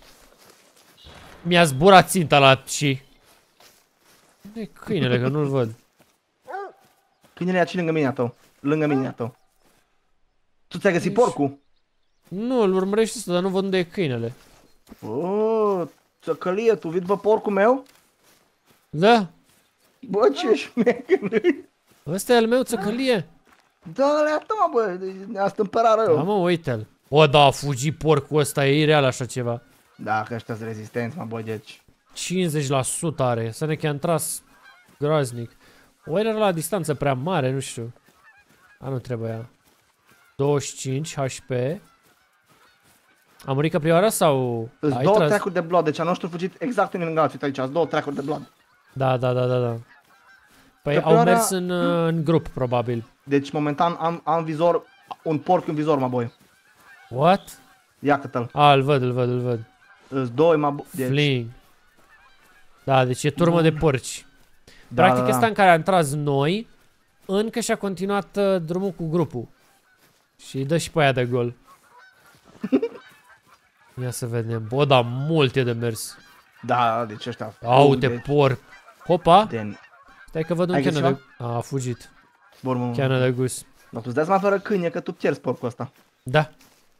Mi-a zburat ținta la și... Unde e câinele, că nu-l văd? Câinele e aici lângă mine a tău. Lângă mine a tău. Tu ți-ai găsit porcul? Nu, îl urmărește ăsta, dar nu văd unde e câinele. Oh, țăcălie, tu vii după porcul meu? Da? Bă, ce șmecher. Ăsta e al meu, țăcălie. Da, le-a tău, bă, ne-a stâmpărat rău. Da, mă, uite-l. O, da, a fugit porcul ăsta, e ireal așa ceva. Da, că ăștia sunt rezistenți, mă, bă, deci. 50% are, să ne chiar tras groaznic. O era la distanță prea mare, nu știu. A, nu trebuia. 25 HP. A murit căprioara sau... Îți două track-uri de blood, deci a nostru fugit exact în lângă alții, uite aici, sunt două track-uri de blood. Da. Păi Căprioara... au mers în grup, probabil. Deci, momentan, am vizor, un porc în vizor, mă, boi. What? Ia câtă-l. A, îl văd. Îți doi, mă, deci... Fling. Da, deci e turmă de porci. Da, Practic da. ăsta în care am tras noi, încă și-a continuat drumul cu grupul. Și îi dă și pe aia de gol. Ia să vedem. Bă, da, mult e de mers. Da, deci ăștia... Aute, deci, porc. Hopa. de... Stai că văd un Ai cană găsit-o? de... A fugit. Bun, Cană de gus. dar tu-ți dai seama fără câine că tu pierzi porcul ăsta. Da.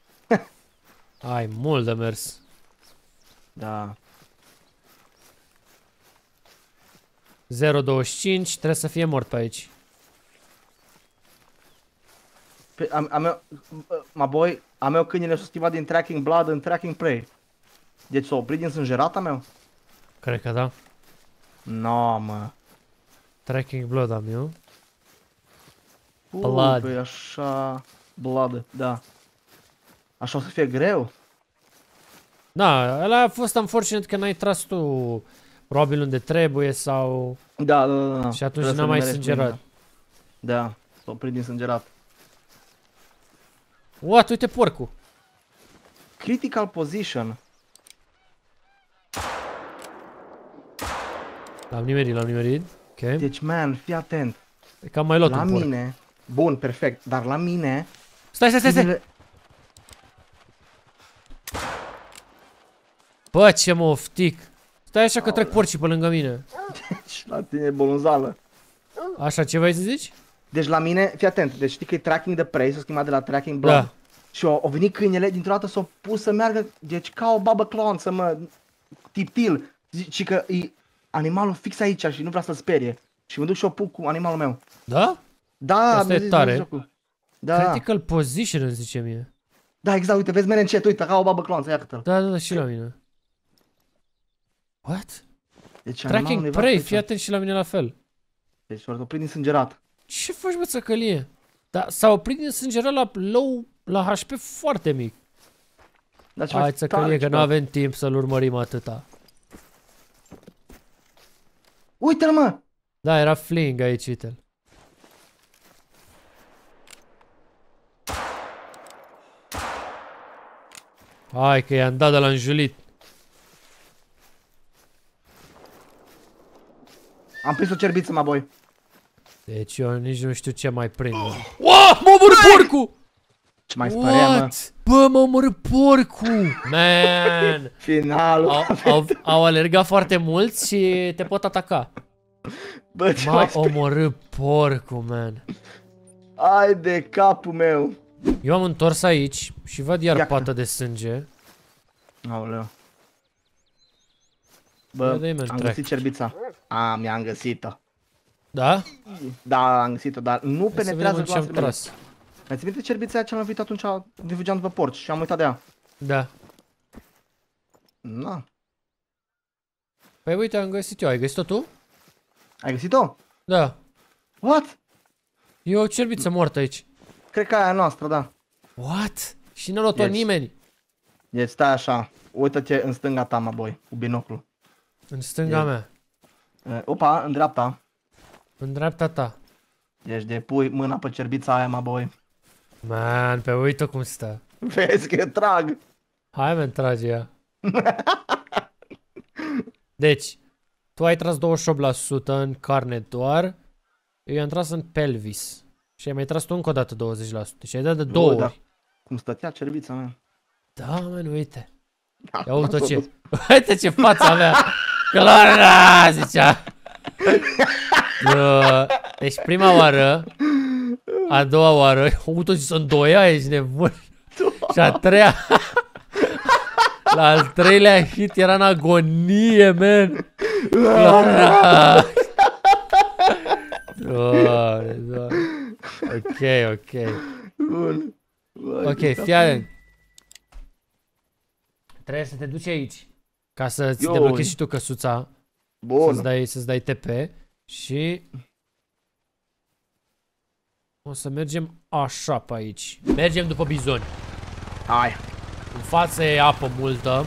Ai mult de mers. Da. 0,25. Trebuie să fie mort pe aici. A meu câinele s-a schimbat din tracking blood în tracking prey. Deci s-a oprit din sângerata meu? Cred că da. No, mă. Tracking blood am eu. Blood. Păi așa... Blood, da. Așa o să fie greu? Da, ăla a fost unfortunate că n-ai tras tu probabil unde trebuie sau... Da. Și atunci Trebuie n-am să mai nimerești sângerat. mâinile. Da, s-a oprit din sângerat. What? Uite porcul. Critical position. L-am nimerit. Ok. Deci, man, fii atent. E că am mai luat La un porc. mine... Bun, perfect. Dar la mine... Stai. câinele- Bă, ce mă oftic. Stai așa că trec porcii pe lângă mine. Deci, la tine e bolunzală. Așa, ce vrei să zici? Deci la mine, fii atent, deci știi că e tracking de prey, s-a schimbat de la tracking blood. Da. Și au venit câinele, dintr-o dată s-au pus să meargă, deci ca o babă clonță, mă, tiptil. Și că e animalul fix aici și nu vrea să-l sperie. Și mă duc și o puc cu animalul meu. Da? Da, Asta mi-a e zis, tare. mi-a zis jocul. Da, Critical position îmi zice mie. da, exact, uite, vezi mere încet, uite, ca o babă clonță, ia câtă-l. Da, și la mine. What? Deci animalul Tracking undeva prey, aici. fii atent și la mine la fel. Deci s-a oprit din sângerat. Ce faci, bă, țăcălie? Da, s-a oprit din sângerat la low, la HP foarte mic. Dar Hai, țăcălie, că nu avem timp să-l urmărim atâta. Uite-l, mă! Da, era fling aici, uite-l. Hai că i-am dat de la înjulit. Am prins o cerbiță, mă, boi. Deci eu nici nu știu ce mai prind. Wow, m-a omorât porcul! Ce mai spărea, mă? What? Bă, m-a omorât porcul! Man! Finalul. Au alergat foarte mulți și te pot ataca. Bă, ce M-a mai spărea? omorât porcul, man. Ai de capul meu. Eu am întors aici și văd iar Ia pată de sânge. Aoleu. Ia Bă, dă-i, man, am track. găsit cerbița. Mi-am găsit-o. Da? Da, am găsit-o, dar nu Hai să penetrează vedem ce am gloasele mele. tras. Mai ții minte cerbița aia ce am lovit atunci de fugeam după porci și am uitat de ea. Da. Na. Păi uite, am găsit eu. Ai găsit-o tu? Ai găsit-o? Da. What? E o cerbiță moartă aici. Cred că aia e a noastră, da. What? Și n-a luat-o Deci- nimeni. Deci stai așa, uită-te în stânga ta, mă boi, cu binoclu. În stânga mea. Opa, în dreapta. În dreapta ta. Deci de pui mâna pe cerbița aia, mă boi. Man, pe uită cum stă. Vezi că trag. Hai, man, trage ea. Deci, tu ai tras 28% în carne doar. Eu i-am tras în pelvis. Și ai mai tras tu încă o dată 20%. Și ai dat de două Da. ori. Cum stătea cerbița mea. Da, man, uite. Ia uite ce. Uite ce fața mea. Clara, zicea. Deci prima oară, a doua oară, uite ce sunt doia, ești nebun. Și a treia, la al treilea hit era în agonie, man. Clara. Doamne. Ok. Bun. Ok, fii atent. Trebuie să te duci aici. Ca să-ți deblochezi și tu căsuța. Bun. Să-ți dai TP. Și... o să mergem așa pe aici. Mergem după bizoni. Hai. În față e apă multă.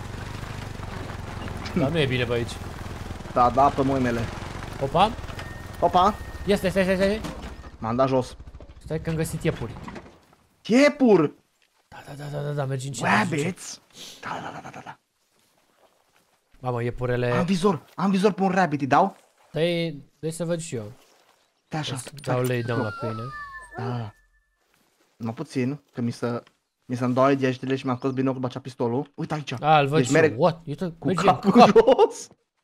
Dar nu e bine pe aici. Da, pe mâinile. Opa. Opa. Stai. M-am dat jos. Stai că am găsit iepuri. Iepuri. Da, mergem ce. Rabbits. Da. Mamă, iepurele... Am vizor pe un rabbit, îi dau? Dai să văd și eu. Stai așa. Dau lay down la pâine. Da. Numai puțin, că mi se îndoaie degetele și mi-am scos binocul, bacea pistolul. Uite aici. Îl văd și eu. What? Uite, cu merge capul cu cap. jos.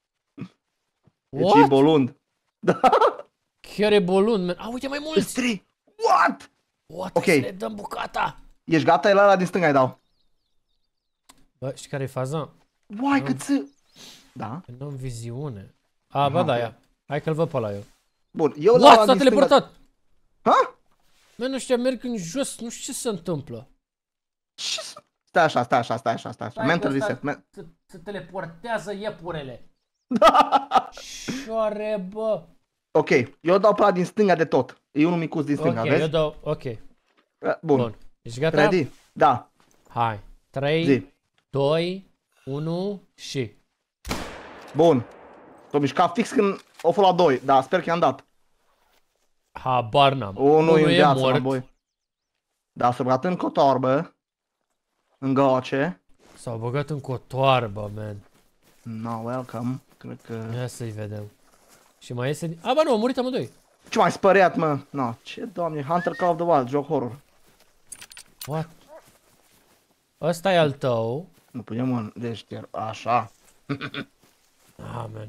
Deci e bolund. Da. Chiar e bolund, man. Uite mai mulți. Trei. What? What? Okay. Să le dăm bucata. Ești gata? E la ăla din stânga, îi dau. Bă, știi care e faza? Uai, cât ți... Da? Nu am viziune. Bă, da, ia. Hai că-l văd pe ăla eu. Bun, eu la ăla din stânga... teleportat! Ha? Mă, nu știu, merg în jos, nu știu ce se întâmplă. Ce? Stai așa. Mental reset. Se teleportează iepurele. Da. Șoare, bă. Ok, eu dau pe ăla din stânga de tot. E unul micuț din stânga, vezi? Eu dau, ok. Bun. Ești gata? Ready? Da. Hai. 3, 2, 1 și... Bun. S-o mișcat fix când o fost la 2, dar sper că i-am dat. Habar n-am. Unul e în viață, mort. boi. Da, s-a băgat în cotoarbă. În goce. S-au băgat în cotoarbă, man. No, welcome. Cred că... Ia să-i vedem. Și mai iese din... Ba nu, au murit amândoi. Ce mai spăriat, mă? No, ce doamne, Hunter Call of the Wild, joc horror. What? Ăsta e al tău. Nu punem în deșter, așa. Man.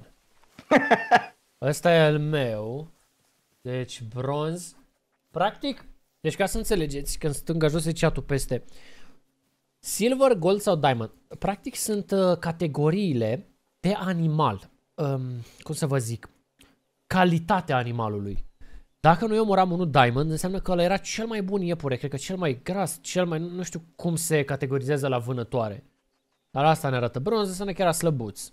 Ăsta e al meu. Deci bronz. Practic, deci ca să înțelegeți, când stânga jos e chat-ul peste silver, gold sau diamond. Practic sunt categoriile de animal. Cum să vă zic? Calitatea animalului. Dacă noi omoram unul diamond, înseamnă că ăla era cel mai bun iepure, cred că cel mai gras, cel mai... Nu știu cum se categorizează la vânătoare. Dar asta ne arată bronz, înseamnă că era slăbuț.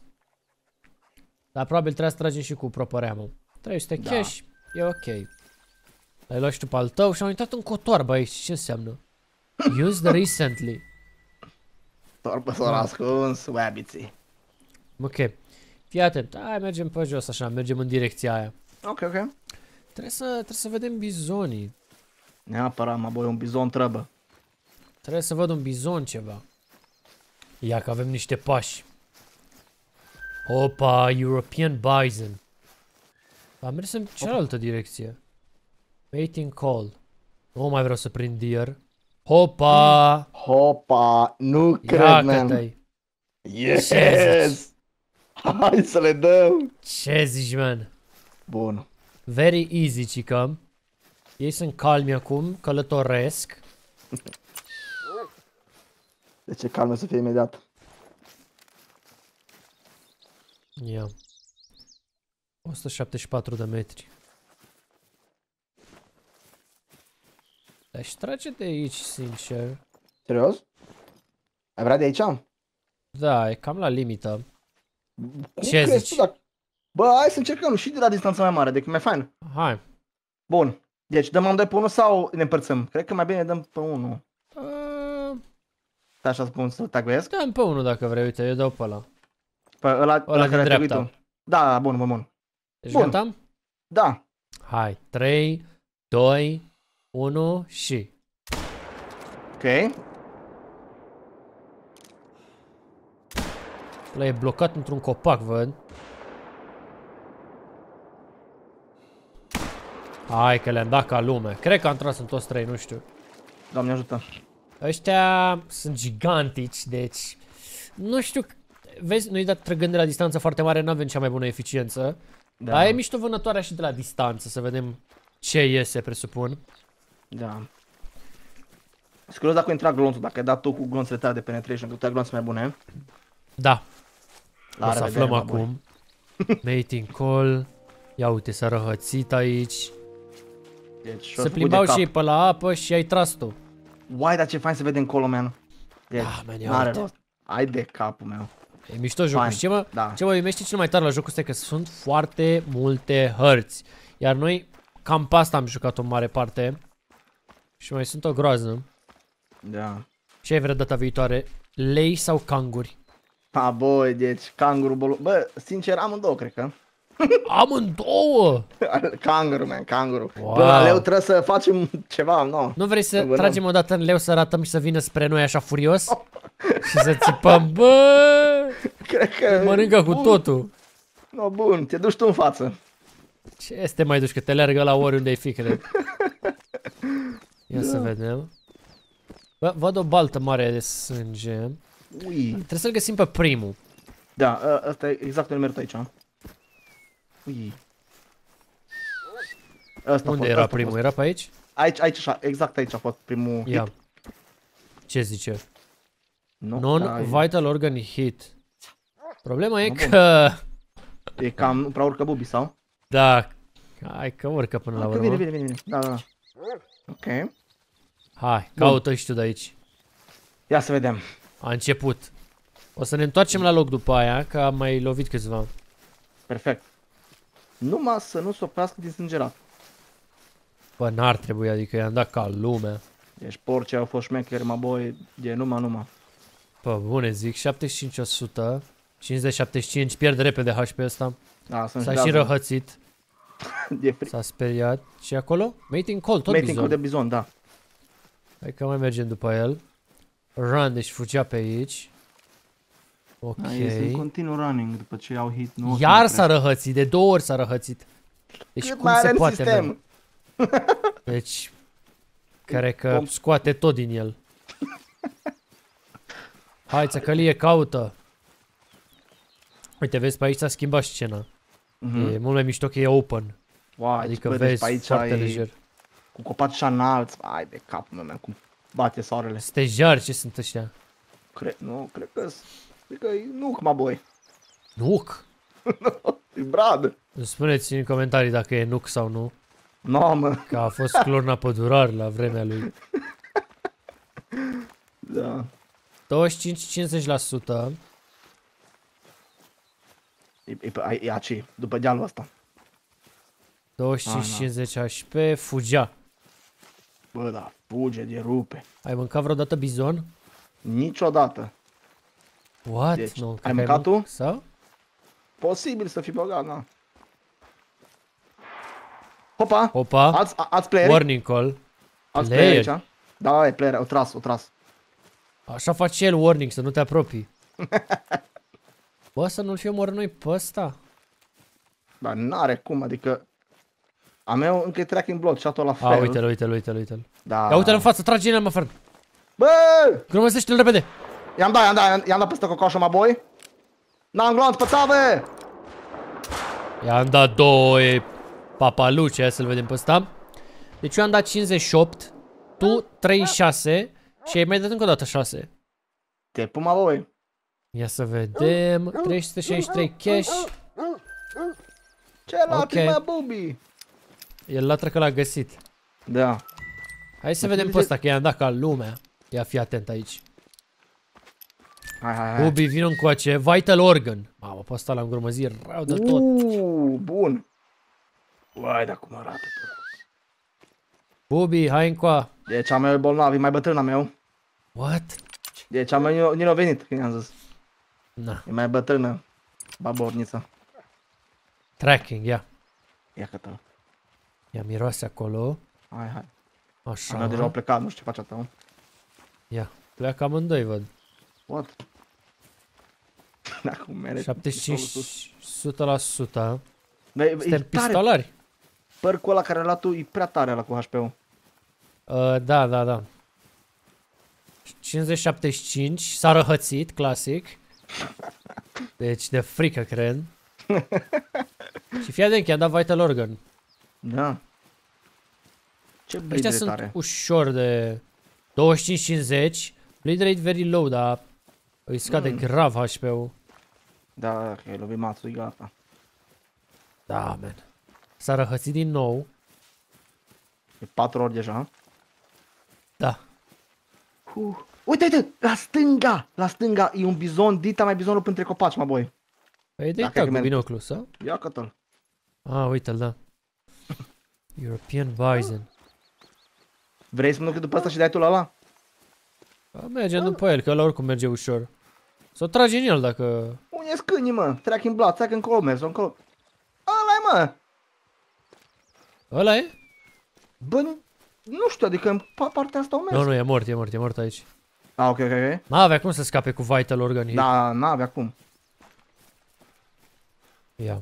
Dar probabil trebuie să tragem și cu propăreamă. 300 cash, e ok. L-ai luat și tu pe al tău și am uitat în cotoarbă aici, ce înseamnă? Used recently. Torbă s-a ascuns, rabbit-ii. Ok. Fii atent, hai mergem pe jos așa, mergem în direcția aia. Ok. Trebuie să vedem bizonii. Neapărat, mă boi, un bizon trăbă. Trebuie să văd un bizon ceva. Ia că avem niște pași. Opa, European Bison. Am mers în cealaltă direcție. Waiting call. Nu mai vreau să prind deer. Hopa, nu cred, man. Yes! Hai să le dăm. Ce zici, man? Bun. Very easy, cică. Ei sunt calmi acum, călătoresc. De ce calme să fie imediat? Ia. 174 de metri. Deci trage de aici, sincer. Serios? Ai vrea de aici? Da, e cam la limită. Cum ce zici? Bă, hai să încercăm și de la distanță mai mare, decât mai fain. Hai. Bun. Deci dăm amândoi pe unul sau ne împărțăm? Cred că mai bine dăm pe unul. Stai așa spun să taguiesc. Dăm pe unul dacă vrei, uite, eu dau pe ăla. Pe ăla Ăla din care ai taguit dreapta. tu. Da, bun. Deci Bun. gata? Da. Hai, 3, 2, 1 și... Ok. Ăla e blocat într-un copac, văd. Hai că le-am dat ca lume. Cred că am tras în toți 3, nu știu. Doamne ajută. Ăștia sunt gigantici, deci... Nu știu... Vezi, noi dat trăgând de la distanță foarte mare, nu avem cea mai bună eficiență. Da. Dar e mișto vânătoarea și de la distanță, să vedem ce iese, presupun. Da. Sunt curios dacă intra glonțul, dacă ai dat tu cu glonțele tale de penetration, că tu ai glonțe mai bune. Da. La O să revedere, aflăm mă, boi. acum. Mating call. Ia uite, s-a răhățit aici. Deci, Se plimbau și ei pe la apă și ai tras tu. Uai, dar ce fain să vede încolo, man. Deci, Ah, man, ia n-are uite. rost. Ai de capul meu. E mișto jocul. Fain, Și ce da. mă iubește cel mai tare la jocul ăsta e că sunt foarte multe hărți. Iar noi cam pe asta am jucat o mare parte. Și mai sunt o groază. Da. Ce ai vrea data viitoare? Lei sau canguri? Pa, boi, deci, canguru, bolu... Bă, sincer, amândouă, cred că. Amândouă! Canguru, man, canguru. Wow. Bă, la leu trebuie să facem ceva, nu? Nu vrei să Vânăm. tragem o dată în leu să arătăm și să vină spre noi așa furios? Și să țipăm, bă! Cred că... Mănâncă cu bun. totul. No, bun, te duci tu în față. Ce este mai duci, că te leargă la oriunde ai fi, cred. Ia să vedem. Bă, văd o baltă mare de sânge. Ui. Trebuie să-l găsim pe primul. Da, ăsta e exact unde merg aici. Ui. Ăsta Unde a fost, era ăsta a primul? fost. Era pe aici? Aici, așa, exact aici a fost primul Ia. hit. Ce zice? Nu, da, Non-vital organ hit. Problema e Bun. că... e cam, nu prea urcă Bubi, sau? Da. Hai că urcă până la Că urmă. vine. Da. Ok. Hai, caută și tu de aici. Ia să vedem. A început. O să ne întoarcem la loc după aia, că am mai lovit câțiva. Perfect. Numai să nu se oprească din sângerat. Bă, n-ar trebui, adică i-am dat ca lumea. Deci porcii au fost șmecheri, mă boi, de numai. Bă, bune zic, 75%, 50-75, pierde repede HP ăsta. Da, sunt S-a și răhățit, de fric. s-a speriat. Și acolo? Mating call, tot Mating bizon. de bizon, da. Hai că mai mergem după el. Run, deci fugea pe aici. Ok. Da, este în continuu running după ce au hit. Nu o să Iar ne s-a răhățit, de 2 ori s-a răhățit. Deci Cât cum mai se are în poate, sistem? man? Deci, cred că scoate tot din el. Hai, țăcălie, caută. Uite, vezi, pe aici s-a schimbat scena. E mult mai mișto că e open. Wow, Adică bă, deci vezi pe aici foarte e lejer. cu copaci așa înalți. Ai de capul meu, man, cum bate soarele. Stejar, ce sunt ăștia? Cred că e nuc, mă boi. Nuc? E brad. Îmi spuneți în comentarii dacă e nuc sau nu. No, mă. Că a fost clorna pădurar la vremea lui. Da. 25-50%. E aici, după dealul ăsta. 25-50 HP. Fugea. Bă, da, fuge de rupe. Ai mâncat vreodată bizon? Niciodată. What? Deci, Nu, ai cred că mâncat tu? Sau? Posibil să fi băgat, na. Hopa! Opa. Ați player? Warning call. Ați player. player aici? Da, e player, o tras. Așa face el warning, să nu te apropii. Bă, să nu-l fie omorât noi pe ăsta. Dar n-are cum, adică... A meu încă e tracking block și la fel. A, uite-l. Da. Ia uite-l în față, trage în el, mă, frate. Bă! Grămăzește-l repede. I-am dat peste cocoșă, mă boi. N-am glonț pe țavă! I-am dat 2 papaluce, hai să-l vedem pe ăsta. Deci eu am dat 58, tu 36 și ai mai dat încă o dată 6. Te pun, mă boi. Ia să vedem, 363 cash. Ce l-a Ok. mă, Bubi? El l-a trecut, l-a găsit. Da. Hai să vedem pe ăsta, că i-am dat ca lumea. Ia fi atent aici. Hai. Bubi, vină încoace, vital organ. Mamă, pe ăsta l-am grămăzit rău de tot. Bun. Uai, dar cum arată tu. Bubi, hai încoa. Deci a meu e bolnav, e mai bătrân a meu. What? Deci ni a venit, când i-am zis. Na. E mai bătrână. Babornița. Tracking, ia. Ia că-tă. Ia miroase acolo. Hai. Așa. Am deja au plecat, nu știu ce face asta. Ia. Pleacă amândoi, văd. What? Acum mere. 75, 100%. Băi, Suntem e tare. pistolari. Părcul ăla care l-a luat tu e prea tare ăla cu HP-ul. Da. 50-75. S-a răhățit, clasic. Deci de frică, cred. Și fii atent, i-am dat Vital Organ. Da. Ce bleed Ăștia de sunt tare. ușor de 25-50. Bleed rate very low, dar îi scade grav HP-ul. Da, că e lovit Matsu, e gata. Da, man. S-a răhățit din nou. E 4 ori deja. Da. Uite, la stânga e un bizon, dita mai bizonul între copaci, mă boi. Păi Dacă de e cu că binoclu, sau? Ia că-l. Uite-l, da. European Bison. Vrei să mă duc după asta și dai tu la ăla? Mergem după el, că ăla oricum merge ușor. S-o trage în el dacă... Unde e scâni, mă? Trec în blat, trec încolo, merg, încolo. Ăla-i, mă! Ăla e? Bă, nu știu, adică în partea asta o mers. Nu, e mort aici. Ok. N-avea cum să scape cu Vital Organ hit. Da, n-avea cum. Ia.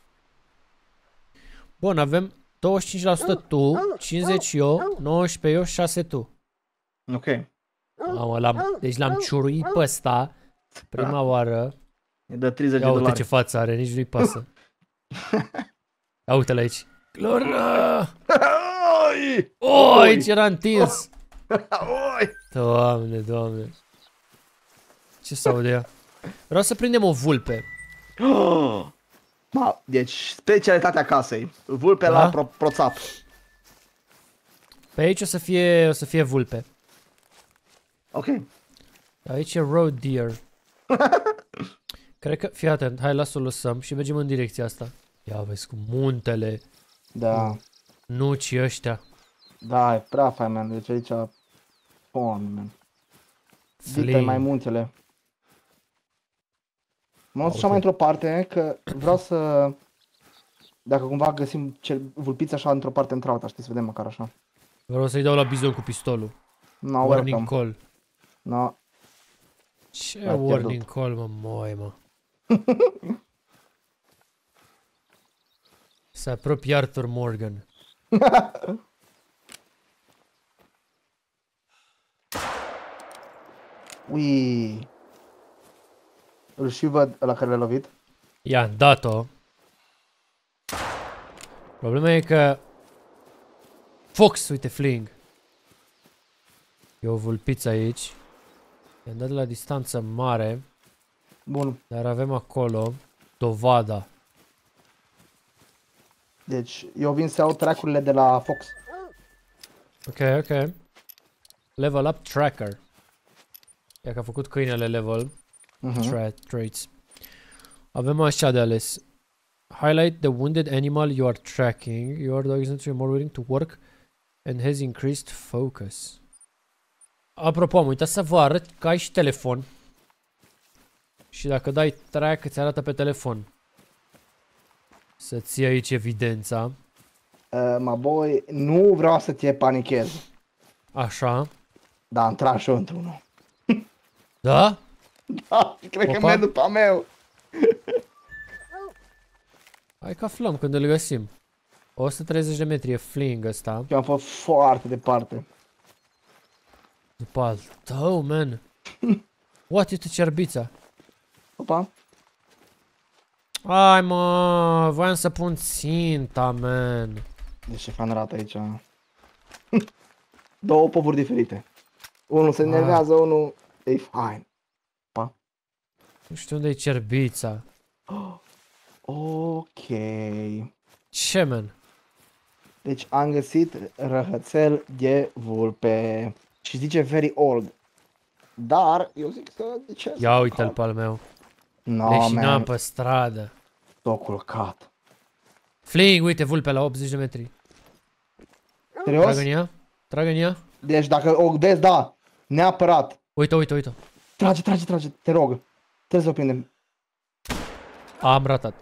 Bun, avem 25% tu, 50 eu, 19 eu, 6 tu. Ok. Deci l-am ciuruit pe ăsta prima oară. E de 30 de Ia uite dolari. ce față are, nici nu-i pasă. Ia uite-l aici. Glorna! Aici era întins! Doamne. Ce s-aude ea? Vreau să prindem o vulpe. Deci, specialitatea casei. Vulpe Da? la proțap. Pe aici o să fie vulpe. Ok. Aici e road deer. Cred că, fii atent, hai lasă-o lăsăm și mergem în direcția asta. Ia vezi cu muntele, Da. nucii ăștia. Da, e prea fain, man. Deci aici... man. Dita mai muntele. Mă duc așa mai într-o parte, că vreau să... Dacă cumva găsim vulpiți așa într-o parte într-alta, știi, să vedem măcar așa. Vreau să-i dau la bizon cu pistolul. No, Warning welcome. call. No. Ce Ai warning pierdut. call, mă? Se apropie Arthur Morgan. Ui. Îl și văd ăla care l-a lovit. I-am dat-o. Problema e că... Fox, uite, fling. E o vulpiță aici. I-am dat de la distanță mare. Bun. Dar avem acolo dovada. Deci, eu vin să iau track-urile de la Fox. Ok. Level up tracker. Ia că a făcut câinele level. Traits. Avem așa de ales. Highlight the wounded animal you are tracking. Your dog is naturally more willing to work and has increased focus. Apropo, am uitat să vă arăt că ai și telefon. Și dacă dai track, îți arată pe telefon. Să ții aici evidența. Mă boi, nu vreau să te panichez. Așa. Da, am tras și eu într-unul. Da? Da, cred că Opa. merg după a meu. Hai că aflăm când îl găsim. 130 de metri e fling ăsta. Eu am fost foarte departe. După al tău, man. What, este cerbița. Opa. Ai, mă, voiam să pun ținta, man. Deci ce fan rat aici. Două povuri diferite. Unul se enervează, unul e fine. Pa. Nu știu unde e cerbița. Ok. Ce, man? Deci am găsit răhățel de vulpe. Și zice very old. Dar eu zic să de ce? Ia uite-l pe al meu. No, Leșinam man. pe stradă. S-o culcat. Fling, uite, vulpe la 80 de metri. Serios? Trag în ea? Deci dacă o vezi, da. Neapărat. Uite. Trage, te rog. Trebuie să o prindem. Am ratat.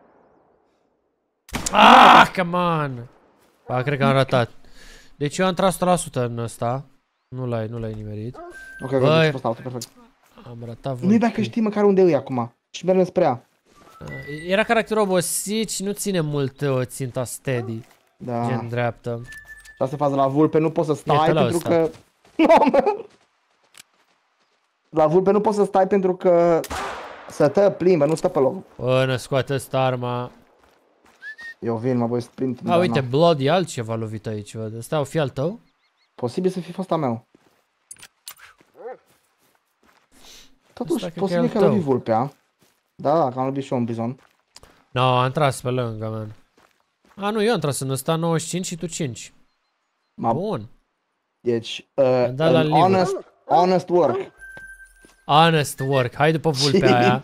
Ah, come on! Ba, cred că am ratat. Deci eu am tras 100% în ăsta. Nu l-ai nimerit. Ok, Băi. deci fost auto, perfect. Am ratat. Nu-i bea că știi măcar unde e acum. Și mergem spre ea. Era caracterul obosit și nu ține mult ținta steady. Da. Gen dreaptă. Și asta e faza la vulpe, nu poți să stai Iată la pentru ăsta. că... La vulpe nu poți să stai pentru că... Să te plimbă, nu stă pe loc. Până scoate ăsta arma. Eu vin, mă voi sprint. A, uite, Blood e altceva lovit aici, văd. Ăsta o fi al tău? Posibil să fi fost a meu. Totuși, Ăsta cred că e posibil al că tău. a lovit vulpea. Da, că am lovit și eu un bizon. No, am tras pe lângă, man. A, nu, eu am tras în ăsta 95 și tu 5. Bun. Deci, dat la liver. honest work. Honest work. Hai după vulpea aia.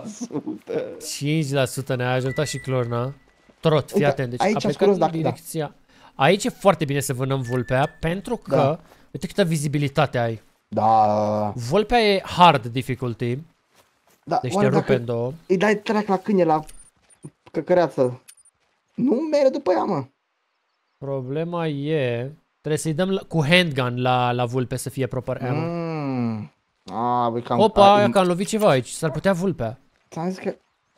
5%. 5% ne-a ajutat și Clorna. Trot, fii Uite, atent. Deci aici a am plecat scos în dacă- direcția... Aici e foarte bine să vânăm vulpea, pentru că... Da. Uite câtă vizibilitate ai. Da. Vulpea e hard difficulty. Da, Deci te oare rupe dacă în două. îi dai track la câine, la căcăreață, nu mere după ea, mă. Problema e... Trebuie să-i dăm cu handgun la vulpe să fie proper ammo. Băi, cam... Opa, că am lovit ceva aici. S-ar putea vulpea. Ți-am zis că...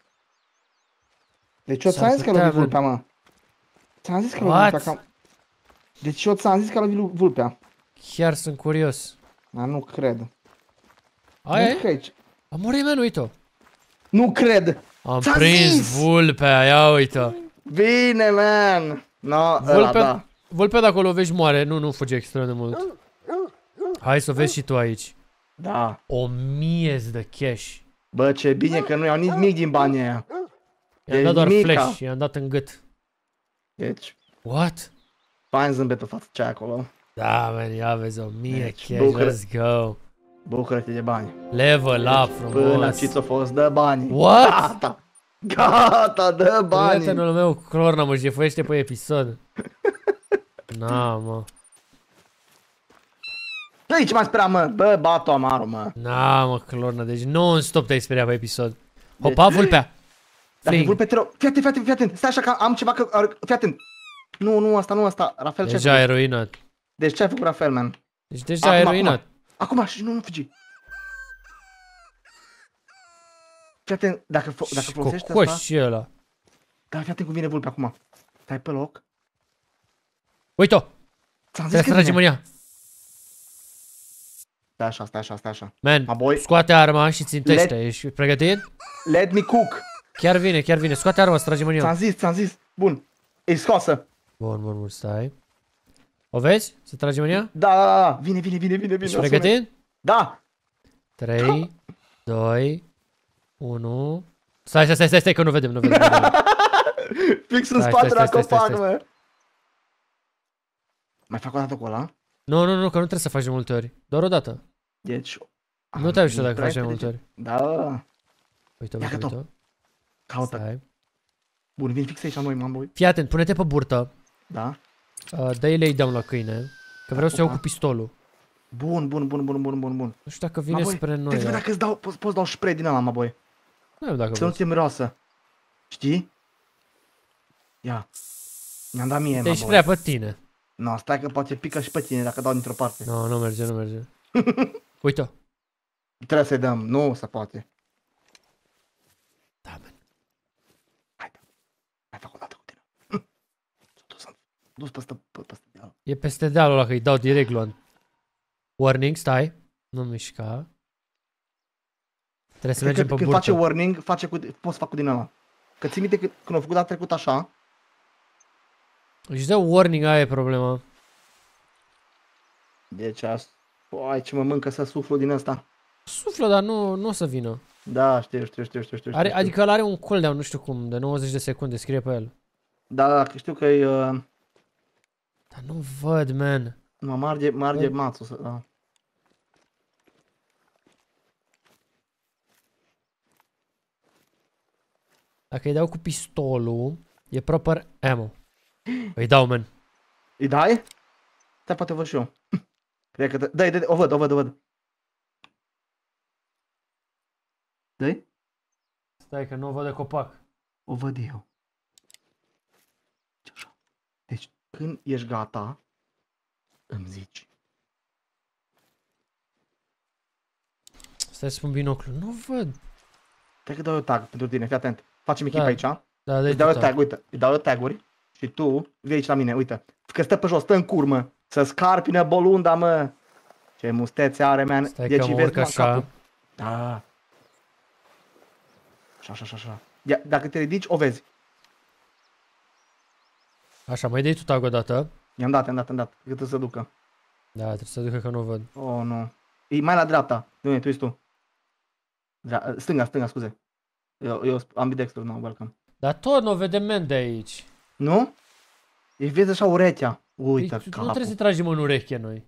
Deci eu S-ar ți-am zis că a putea, lovit vulpea, mă. Ți-am zis că a lovit What? vulpea, cam... Deci eu ți-am zis că a lovit vulpea. Chiar sunt curios. Dar nu cred. Aia Nu e? cred. A murit, man, uite-o. Nu cred! Am Ți-am prins zis! vulpea, ia uite-o. Bine, man! No, ăla, da. Vulpea dacă o lovești moare, nu fuge extrem de mult. Hai să o vezi și tu aici. Da. 1000 de cash. Bă, ce bine că nu iau nimic din banii aia. I-am dat doar nimica. flash, i-am dat în gât. Deci, What? fain zâmbet pe față ce ai acolo. Da, man, ia vezi, 1000 Deci, cash, bucură- let's go. Bucură-te de bani. Level up, Până frumos. ce ți-o fost, dă bani. What? Gata! Gata, dă bani! Prietenul meu, Clorna, mă jefuiește pe episod. Na, mă. Păi, ce mai spera, mă? Bă, bat-o amarul, mă. Na, mă, Clorna, deci non-stop te-ai speriat pe episod. Deci- Hopa, vulpea. Dacă Fling. vulpe te rog, fii atent, stai așa că am ceva că, fii atent. Nu asta, Rafael, ce ai Deja făcut? ai ruinat. Deci ce ai făcut, Rafael, man? Deci deja ai ruinat. Acum, și nu fugi. Fii atent, dacă Și folosești cocoș asta, și ăla. da, fii atent cum vine vulpe acum. Stai pe loc. Uite-o! Ți-am Trebuie zis să că tragem vine. în ea. Stai așa. Man, Apoi- scoate arma și țintește. Ești pregătit? Let me cook. Chiar vine. Scoate arma să tragem în ea. Ți-am zis. Bun. E scoasă. Bun, stai. O vezi? Să tragem în ea? Da. Vine. Ești pregătit? Da. 3, 2, 1... Stai, că nu vedem. Fix în Stai, spate la stai. copac, mă. Mai fac o dată cu ăla? Nu, că nu trebuie să faci de multe ori. Doar o dată. Deci... Nu te ajută dacă faci de multe ori. Da. Uite. Caută. Stai. Bun, vin fix aici la noi, mamă. Fii atent, pune-te pe burtă. Da. Dă-i lay down la câine. Că vreau să iau cu pistolul. Bun. Nu știu dacă vine spre noi. Te dacă îți dau, poți dau spray din ăla, mă, boi. Nu știu dacă Să nu vreau. ți-e miroasă. Știi? Ia. Mi-am dat mie, mă, Ești boi. prea pe tine. No, stai că poate pică și pe tine dacă dau dintr-o parte. Nu merge. Uite-o. Trebuie să-i dăm, nu se poate. Da, man. Haide. Mai fac o dată cu tine. Dus peste deal. E peste dealul ăla că îi dau direct luant. Warning, stai. Nu mișca. Trebuie să mergem pe Când face burtă. warning, poți să fac cu din ăla. Că ții minte când au făcut data trecută așa. Își dă warning, aia e problema. Deci ai ce mă mâncă să suflu din ăsta. Suflă, dar nu o să vină. Da, știu. Adică ăla are un cooldown, nu știu cum, de 90 de secunde, scrie pe el. Da, știu că e... Dar nu văd, man. Mă marge mațul, da. Dacă îi dau cu pistolul, e proper ammo. Îi dau, man. Îi dai? Stai, poate văd și eu. Cred că dai, o văd. Dă-i? Stai că nu o văd de copac. O văd eu. Așa. Deci, când ești gata, îmi zici. Stai să pun binoclu. Nu văd. Te că dau eu tag pentru tine, fii atent. Facem echipă Da. aici. Da, Îți dau eu tag, uite. Îi dau eu taguri și tu vii aici la mine, uite. Că stă pe jos, stă în curmă. Să scarpină bolunda, mă. Ce mustețe are, man. Stai Deci că mă vezi urc numai așa. capul. Da. Așa. Ia, dacă te ridici, o vezi. Așa, mai dai tu tag o dată. I-am dat. Cât să ducă. Da, trebuie să ducă că nu o văd. Oh, nu. E mai la dreapta. De unde tu ești tu? Stânga, scuze. Eu ambidextru, no, welcome. Dar tot nu o vedem man de aici. Nu? Îi vezi așa urechea. Uite, Păi, nu capul. trebuie să tragem în ureche noi.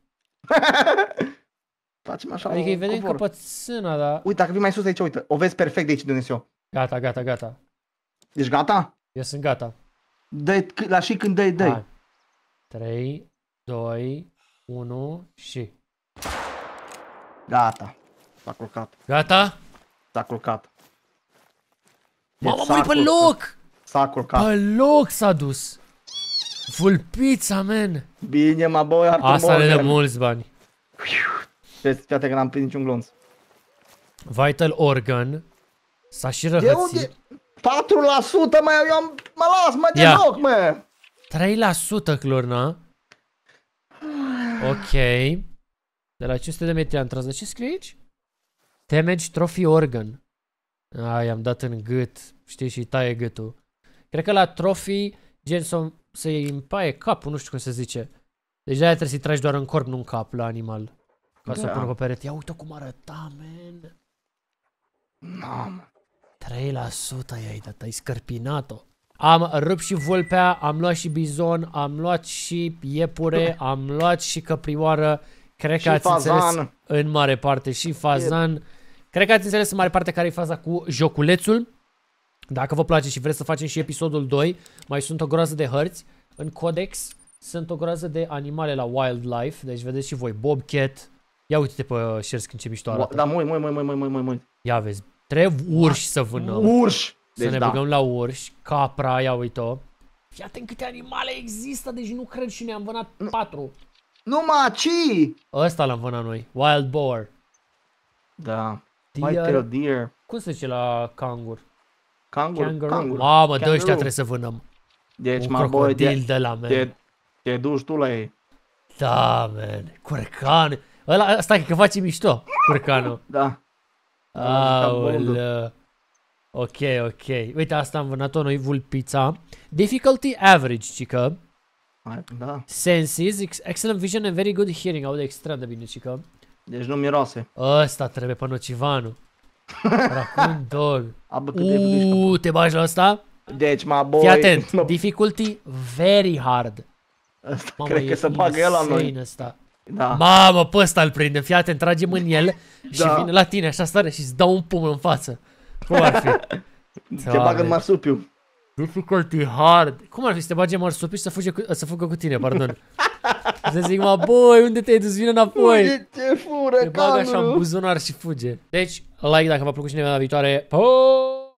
Facem așa Adică îi vedem covor. căpățâna, dar... Uite, dacă vii mai sus aici, uite. O vezi perfect de aici, de unde sunt eu. Gata. Ești gata? Eu sunt gata. Dă-i, la și când dai. Hai. 3, 2, 1 și... Gata. S-a culcat. Gata? S-a culcat. Mamă, Deci mă, e pe loc! S-a culcat. Pe loc s-a dus. Vulpița, man. Bine, mă, boi, Artur Asta ne dă Morgan. mulți bani. Vezi, fii atent că n-am prins niciun glonț. Vital organ. S-a și De răhățit. unde? 4%, mă, mă las, mă, de Ia. loc, mă. 3% clorna. Ok. De la 500 de metri am tras. De ce scrie aici? Damage trophy organ. Ai, am dat în gât. Știi, și taie gâtul. Cred că la trophy, gen să-i împaie capul, nu știu cum se zice. Deci de-aia trebuie să-i tragi doar în corp, nu în cap la animal. Ca să o Da. pună pe perete. Ia uite cum arăta, man. Mamă. 3% i-ai dat, ai scărpinat-o. Am rupt și vulpea, am luat și bizon, am luat și iepure, am luat și căprioară. Cred Și că ați înțeles fazan. în mare parte și fazan. Cred că ați înțeles în mare parte care e faza cu joculețul. Dacă vă place și vreți să facem și episodul 2, mai sunt o groază de hărți. În codex sunt o groază de animale la wildlife, deci vedeți și voi bobcat. Ia uite-te pe Sherskin ce mișto arată. Da, mui. Ia vezi, trebuie urși să vânăm. Urși. Să Deci ne da. băgăm la urși, capra, ia uite-o. Fii atent câte animale există, deci nu cred și ne-am vânat 4. Numai ci. Ăsta l-am vânat noi, wild boar. Da. Deer. Deer. Cum se zice la cangur? Kangaroo. Mamă, de ăștia Kangaroo. trebuie să vânăm. Deci, Un mă, boi, crocodil de la man. te duci tu la ei. Da, man. Curcan. Ăla, stai că face mișto, curcanul. Da. Aoleu. Ok. Uite, asta am vânat-o noi, vulpița. Difficulty average, cică. Da. Senses, excellent vision and very good hearing. Aude extrem de bine, cică. Deci nu miroase. Ăsta trebuie pe Nocivanu. Raccoon dog. Abă cât de budișcă. Te bagi la asta? Deci, mă, boi. Fii atent. mă, Difficulty very hard. Asta Mamă, cred că se bagă el la noi. insane ăsta. Da. Mamă, pe ăsta îl prindem. Fii atent, tragem în el și Da. vine la tine așa stare și îți dau un pumn în față. Cum ar fi? Te bagă în marsupiu. Difficulty hard. Cum ar fi să te bage marsupiu și să fugă cu tine, pardon. Să zic, mă, boi, unde te-ai dus? Vine înapoi. Uite ce fură, Te bagă așa în canguru. buzunar și fuge. Deci, like dacă v-a plăcut și ne vedem la viitoare. Pa!